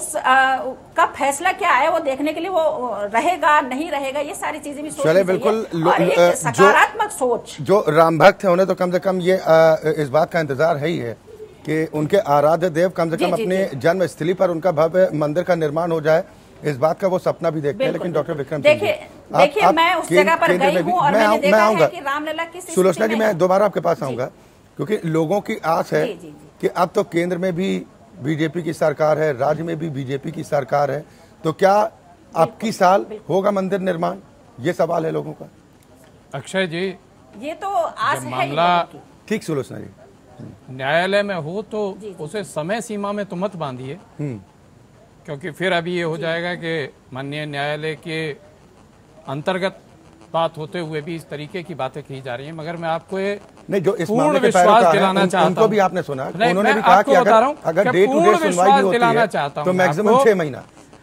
Speaker 6: का फैसला क्या है वो देखने के लिए वो रहेगा नहीं रहेगा, ये सारी चीजें भी सोचनी चाहिए।
Speaker 1: बिल्कुल,
Speaker 6: और एक सकारात्मक सोच।
Speaker 1: जो राम भक्त है उन्हें तो कम से कम ये इस बात का इंतजार है ही है कि उनके आराध्य देव कम से कम अपने जन्म स्थली पर उनका भव्य मंदिर का निर्माण हो जाए, इस बात का वो सपना भी देखते हैं। लेकिन डॉक्टर विक्रम
Speaker 6: देखिए मैं उस जगह पर गई हूं और मैंने देखा है कि रामलला की
Speaker 1: सुलोचना जी, मैं दोबारा आपके पास आऊंगा, क्योंकि लोगों की आस है कि अब तो केंद्र में भी बीजेपी की सरकार है, राज्य में भी बीजेपी की सरकार है, तो क्या अब की साल होगा मंदिर निर्माण, ये सवाल है लोगों का।
Speaker 9: अक्षय जी,
Speaker 6: ये तो आस है
Speaker 9: मामला
Speaker 1: ठीक सुलोचना जी,
Speaker 9: न्यायालय में हो तो उसे समय सीमा में तो मत बांधिए, क्योंकि फिर अभी ये हो जाएगा कि माननीय न्यायालय के अंतर्गत बात होते हुए भी इस तरीके की बातें की जा रही हैं। मगर मैं आपको
Speaker 1: नहीं, जो इस
Speaker 9: पूर्ण विश्वास दिलाना चाहता हूं,
Speaker 1: उनको भी आपने सुना, उन्होंने भी कहा कि अगर डे टू डे सुनवाई भी होती है तो मैक्सिमम 6 महीना।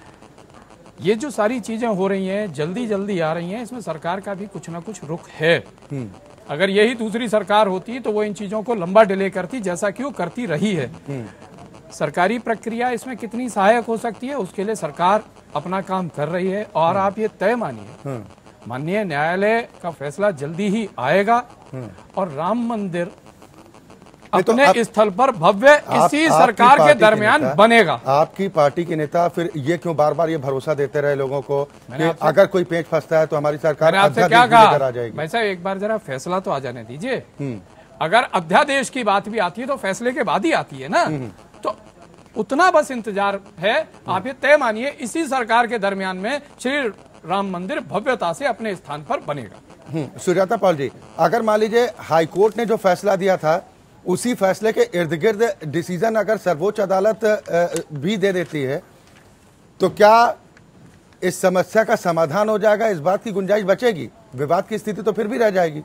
Speaker 9: ये जो सारी चीजें हो रही हैं, जल्दी जल्दी आ रही हैं, इसमें सरकार का भी कुछ ना कुछ रुख है। अगर यही दूसरी सरकार होती तो वो इन चीजों को लंबा डिले करती, जैसा कि वो करती रही है। सरकारी प्रक्रिया इसमें कितनी सहायक हो सकती है, उसके लिए सरकार अपना काम कर रही है। और आप ये तय मानिए, माननीय न्यायालय का फैसला जल्दी ही आएगा और राम मंदिर अपने स्थल पर भव्य इसी सरकार के दरमियान बनेगा।
Speaker 1: आपकी पार्टी के नेता फिर ये क्यों बार बार ये भरोसा देते रहे लोगों को कि अगर कोई पेच फंसता है तो हमारी सरकार
Speaker 9: आपसे क्या कहा, भाई साहब एक बार जरा फैसला तो आ जाने दीजिए। अगर अध्यादेश की बात भी आती है तो फैसले के बाद ही आती है ना, तो उतना बस इंतजार है। आप ये तय मानिए, इसी सरकार के दरमियान में श्री राम मंदिर भव्यता से अपने स्थान पर बनेगा।
Speaker 1: सुजाता पॉल जी, अगर मान लीजिए हाईकोर्ट ने जो फैसला दिया था उसी फैसले के इर्द गिर्द डिसीजन अगर सर्वोच्च अदालत भी दे देती है, तो क्या इस समस्या का समाधान हो जाएगा, इस बात की गुंजाइश बचेगी? विवाद की स्थिति तो फिर भी रह जाएगी।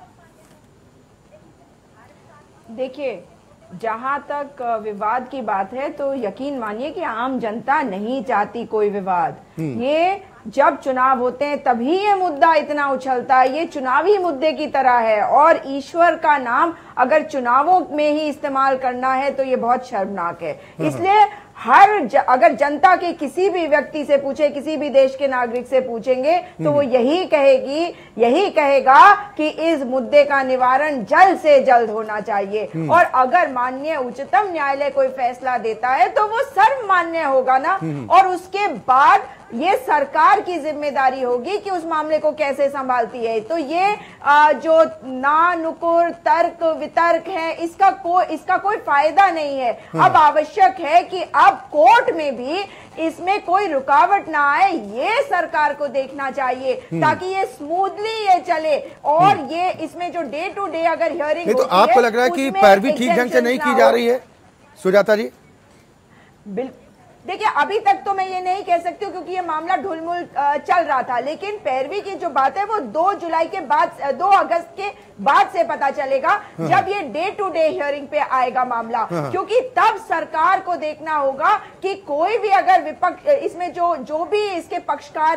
Speaker 7: देखिए, जहां तक विवाद की बात है तो यकीन मानिए कि आम जनता नहीं चाहती कोई विवाद। ये जब चुनाव होते हैं तभी ये मुद्दा इतना उछलता है, ये चुनावी मुद्दे की तरह है। और ईश्वर का नाम अगर चुनावों में ही इस्तेमाल करना है तो ये बहुत शर्मनाक है। इसलिए अगर जनता के किसी भी व्यक्ति से पूछे, किसी भी देश के नागरिक से पूछेंगे तो वो यही कहेगा कि इस मुद्दे का निवारण जल्द से जल्द होना चाहिए। और अगर माननीय उच्चतम न्यायालय कोई फैसला देता है तो वो सर्वमान्य होगा ना, और उसके बाद ये सरकार की जिम्मेदारी होगी कि उस मामले को कैसे संभालती है। तो ये जो नानुकुर तर्क वितर्क है, इसका कोई फायदा नहीं है। अब आवश्यक है कि अब कोर्ट में भी इसमें कोई रुकावट ना आए, ये सरकार को देखना चाहिए ताकि ये स्मूथली ये चले। और ये इसमें जो डे टू डे अगर हियरिंग
Speaker 1: तो आपको लग रहा है कि पैरवी ठीक ढंग से नहीं की जा रही है सुजाता जी?
Speaker 7: बिल्कुल, देखिए अभी तक तो मैं ये नहीं कह सकती हूँ क्योंकि ये मामला ढुलमुल चल रहा था, लेकिन पैरवी की जो बात है वो 2 जुलाई के बाद, 2 अगस्त के बाद से पता चलेगा जब ये डे टू डे हियरिंग पे आएगा मामला। क्योंकि तब सरकार को देखना होगा कि कोई भी अगर विपक्ष इसमें जो भी इसके पक्षकार है,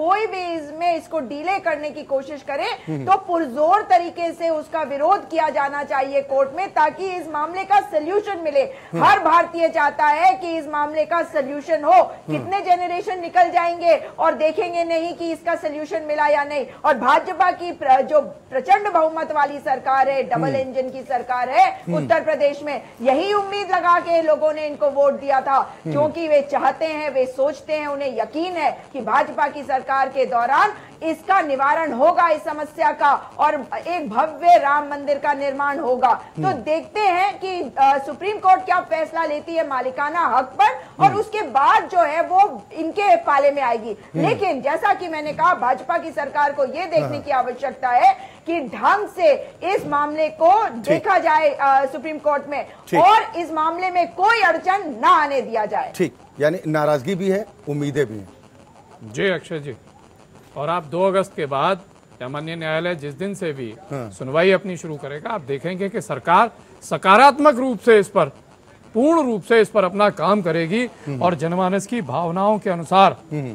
Speaker 7: कोई भी इसमें इसको डिले करने की कोशिश करे तो पुरजोर तरीके से उसका विरोध किया जाना चाहिए कोर्ट में, ताकि इस मामले का सल्यूशन मिले। हर भारतीय चाहता है कि इस मामले का सल्यूशन हो। कितने जनरेशन निकल जाएंगे और देखेंगे नहीं कि इसका सल्यूशन मिला या नहीं। और भाजपा की जो प्रचंड बहुमत वाली सरकार है, डबल इंजन की सरकार है उत्तर प्रदेश में, यही उम्मीद लगा के लोगों ने इनको वोट दिया था, क्योंकि वे चाहते हैं, वे सोचते हैं, उन्हें यकीन है कि भाजपा की सरकार के दौरान इसका निवारण होगा, इस समस्या का, और एक भव्य राम मंदिर का निर्माण होगा। तो देखते हैं कि सुप्रीम कोर्ट क्या फैसला लेती है मालिकाना हक पर, और उसके बाद जो है वो इनके पाले में आएगी। लेकिन जैसा कि मैंने कहा, भाजपा की सरकार को यह देखने की आवश्यकता है कि ढंग से इस मामले को देखा जाए सुप्रीम कोर्ट में, और इस मामले में कोई अड़चन न आने दिया जाए।
Speaker 1: ठीक, यानी नाराजगी भी है, उम्मीदें भी हैं।
Speaker 9: जी अक्षय जी, और आप 2 अगस्त के बाद या माननीय न्यायालय जिस दिन से भी सुनवाई अपनी शुरू करेगा, आप देखेंगे कि सरकार सकारात्मक रूप से इस पर, पूर्ण रूप से इस पर अपना काम करेगी और जनमानस की भावनाओं के अनुसार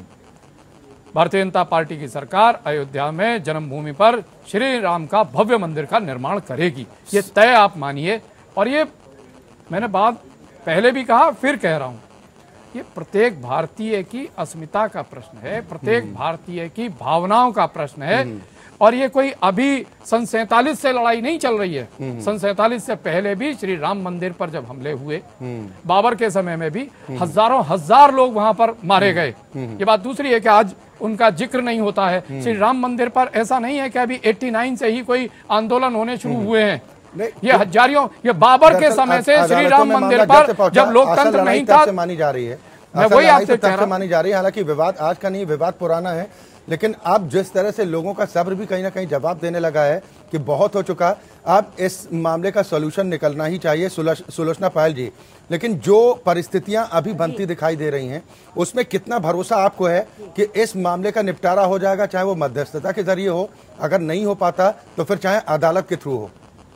Speaker 9: भारतीय जनता पार्टी की सरकार अयोध्या में जन्मभूमि पर श्री राम का भव्य मंदिर का निर्माण करेगी। ये तय आप मानिए। और ये मैंने बात पहले भी कहा, फिर कह रहा हूं, ये प्रत्येक भारतीय की अस्मिता का प्रश्न है, प्रत्येक भारतीय की भावनाओं का प्रश्न है। और ये कोई अभी सन 47 से लड़ाई नहीं चल रही है। सन 47 से पहले भी श्री राम मंदिर पर जब हमले हुए, बाबर के समय में भी हजारों हजार लोग वहां पर मारे गए। ये बात दूसरी है कि आज उनका जिक्र नहीं होता है। श्री राम मंदिर पर ऐसा नहीं है कि अभी 89 से ही कोई आंदोलन होने शुरू हुए हैं। ये हजारियों, ये बाबर के समय से श्री राम मंदिर पर जब लोकतंत्र नहीं था,
Speaker 1: मानी जा रही है,
Speaker 9: मैं वही आपसे कह रहा हूं,
Speaker 1: मानी जा रही है। हालांकि विवाद आज का नहीं, विवाद पुराना है, लेकिन अब जिस तरह से लोगों का सब्र भी कहीं ना कहीं जवाब देने लगा है कि बहुत हो चुका, अब इस मामले का सॉल्यूशन निकलना ही चाहिए। सुलोचना पायल जी, लेकिन जो परिस्थितियां अभी बनती दिखाई दे रही हैं, उसमें कितना भरोसा आपको है कि इस मामले का निपटारा हो जाएगा, चाहे वो मध्यस्थता के जरिए हो, अगर नहीं हो पाता तो फिर चाहे अदालत के थ्रू हो?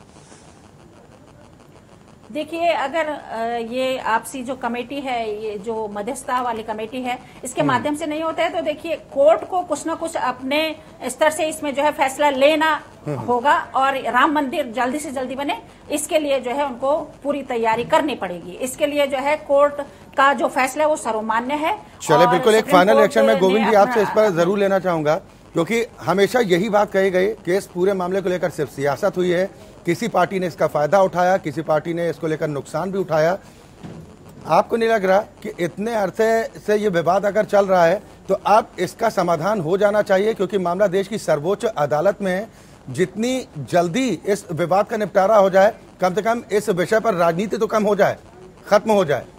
Speaker 6: देखिए, अगर ये आपसी जो कमेटी है, ये जो मध्यस्थता वाली कमेटी है, इसके माध्यम से नहीं होता है, तो देखिए कोर्ट को कुछ ना कुछ अपने स्तर से इसमें जो है फैसला लेना होगा, और राम मंदिर जल्दी से जल्दी बने, इसके लिए जो है उनको पूरी तैयारी करनी पड़ेगी। इसके लिए जो है कोर्ट का जो फैसला है वो सर्वमान्य है।
Speaker 1: चले, बिल्कुल एक फाइनल रिएक्शन में गोविंद जी आपसे इस पर जरूर लेना चाहूंगा, क्योंकि हमेशा यही बात कही गई कि इस पूरे मामले को लेकर सिर्फ सियासत हुई है। किसी पार्टी ने इसका फायदा उठाया, किसी पार्टी ने इसको लेकर नुकसान भी उठाया। आपको नहीं लग रहा कि इतने अरसे से ये विवाद अगर चल रहा है तो अब इसका समाधान हो जाना चाहिए, क्योंकि मामला देश की सर्वोच्च अदालत में है। जितनी जल्दी इस विवाद का निपटारा हो जाए, कम से कम इस विषय पर राजनीति तो कम हो जाए, खत्म हो जाए।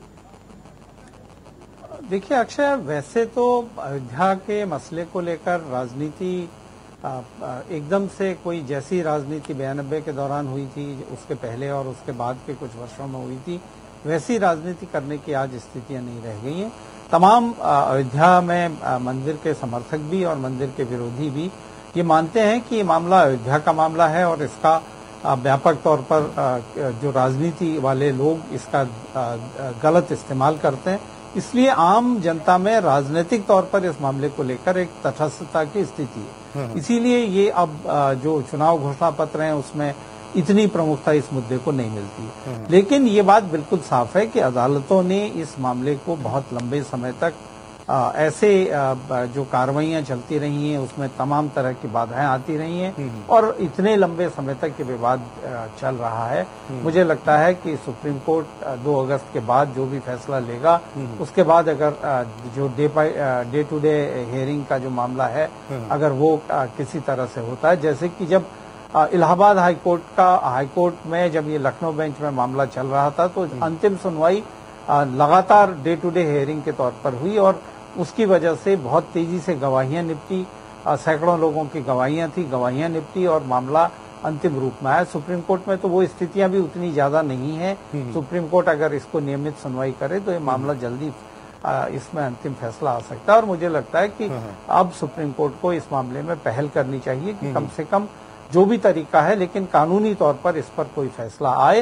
Speaker 5: देखिए अक्षय, वैसे तो अयोध्या के मसले को लेकर राजनीति एकदम से कोई जैसी राजनीति 92 के दौरान हुई थी, उसके पहले और उसके बाद के कुछ वर्षों में हुई थी, वैसी राजनीति करने की आज स्थितियां नहीं रह गई हैं। तमाम अयोध्या में मंदिर के समर्थक भी और मंदिर के विरोधी भी ये मानते हैं कि ये मामला अयोध्या का मामला है, और इसका व्यापक तौर पर जो राजनीति वाले लोग इसका गलत इस्तेमाल करते हैं। इसलिए आम जनता में राजनीतिक तौर पर इस मामले को लेकर एक तटस्थता की स्थिति है। इसीलिए ये अब जो चुनाव घोषणा पत्र हैं उसमें इतनी प्रमुखता इस मुद्दे को नहीं मिलती। लेकिन ये बात बिल्कुल साफ है कि अदालतों ने इस मामले को बहुत लंबे समय तक ऐसे जो कार्रवाइयां चलती रही हैं उसमें तमाम तरह की बाधाएं आती रही हैं, और इतने लंबे समय तक ये विवाद चल रहा है। मुझे लगता है कि सुप्रीम कोर्ट 2 अगस्त के बाद जो भी फैसला लेगा, उसके बाद अगर जो डे टू डे हियरिंग का जो मामला है, अगर वो किसी तरह से होता है, जैसे कि जब इलाहाबाद हाईकोर्ट में जब ये लखनऊ बेंच में मामला चल रहा था, तो अंतिम सुनवाई लगातार डे टू डे हियरिंग के तौर पर हुई, और उसकी वजह से बहुत तेजी से गवाहियां निपटी, सैकड़ों लोगों की गवाहियां थी, गवाहियां निपटी और मामला अंतिम रूप में आया। सुप्रीम कोर्ट में तो वो स्थितियां भी उतनी ज्यादा नहीं है। सुप्रीम कोर्ट अगर इसको नियमित सुनवाई करे तो ये मामला जल्दी इसमें अंतिम फैसला आ सकता है, और मुझे लगता है कि अब सुप्रीम कोर्ट को इस मामले में पहल करनी चाहिए कि कम से कम जो भी तरीका है, लेकिन कानूनी तौर पर इस पर कोई फैसला आए।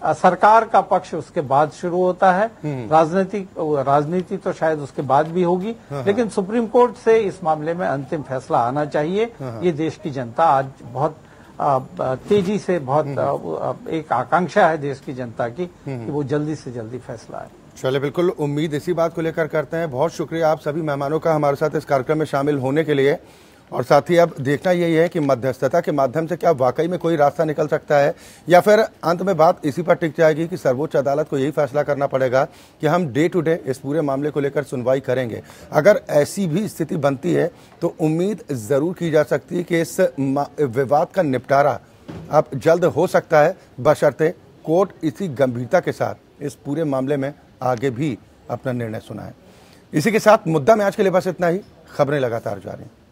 Speaker 5: सरकार का पक्ष उसके बाद शुरू होता है। राजनीति तो शायद उसके बाद भी होगी, लेकिन सुप्रीम कोर्ट से इस मामले में अंतिम फैसला आना चाहिए। ये देश की जनता आज बहुत तेजी से एक आकांक्षा है देश की जनता की कि वो जल्दी से जल्दी फैसला आए।
Speaker 1: चलिए, बिल्कुल उम्मीद इसी बात को लेकर करते हैं। बहुत शुक्रिया आप सभी मेहमानों का हमारे साथ इस कार्यक्रम में शामिल होने के लिए। और साथ ही अब देखना यही है कि मध्यस्थता के माध्यम से क्या वाकई में कोई रास्ता निकल सकता है, या फिर अंत में बात इसी पर टिक जाएगी कि सर्वोच्च अदालत को यही फैसला करना पड़ेगा कि हम डे टू डे इस पूरे मामले को लेकर सुनवाई करेंगे। अगर ऐसी भी स्थिति बनती है तो उम्मीद जरूर की जा सकती है कि इस विवाद का निपटारा अब जल्द हो सकता है, बशर्ते कोर्ट इसी गंभीरता के साथ इस पूरे मामले में आगे भी अपना निर्णय सुनाए। इसी के साथ मुद्दा में आज के लिए बस इतना ही। खबरें लगातार जारी।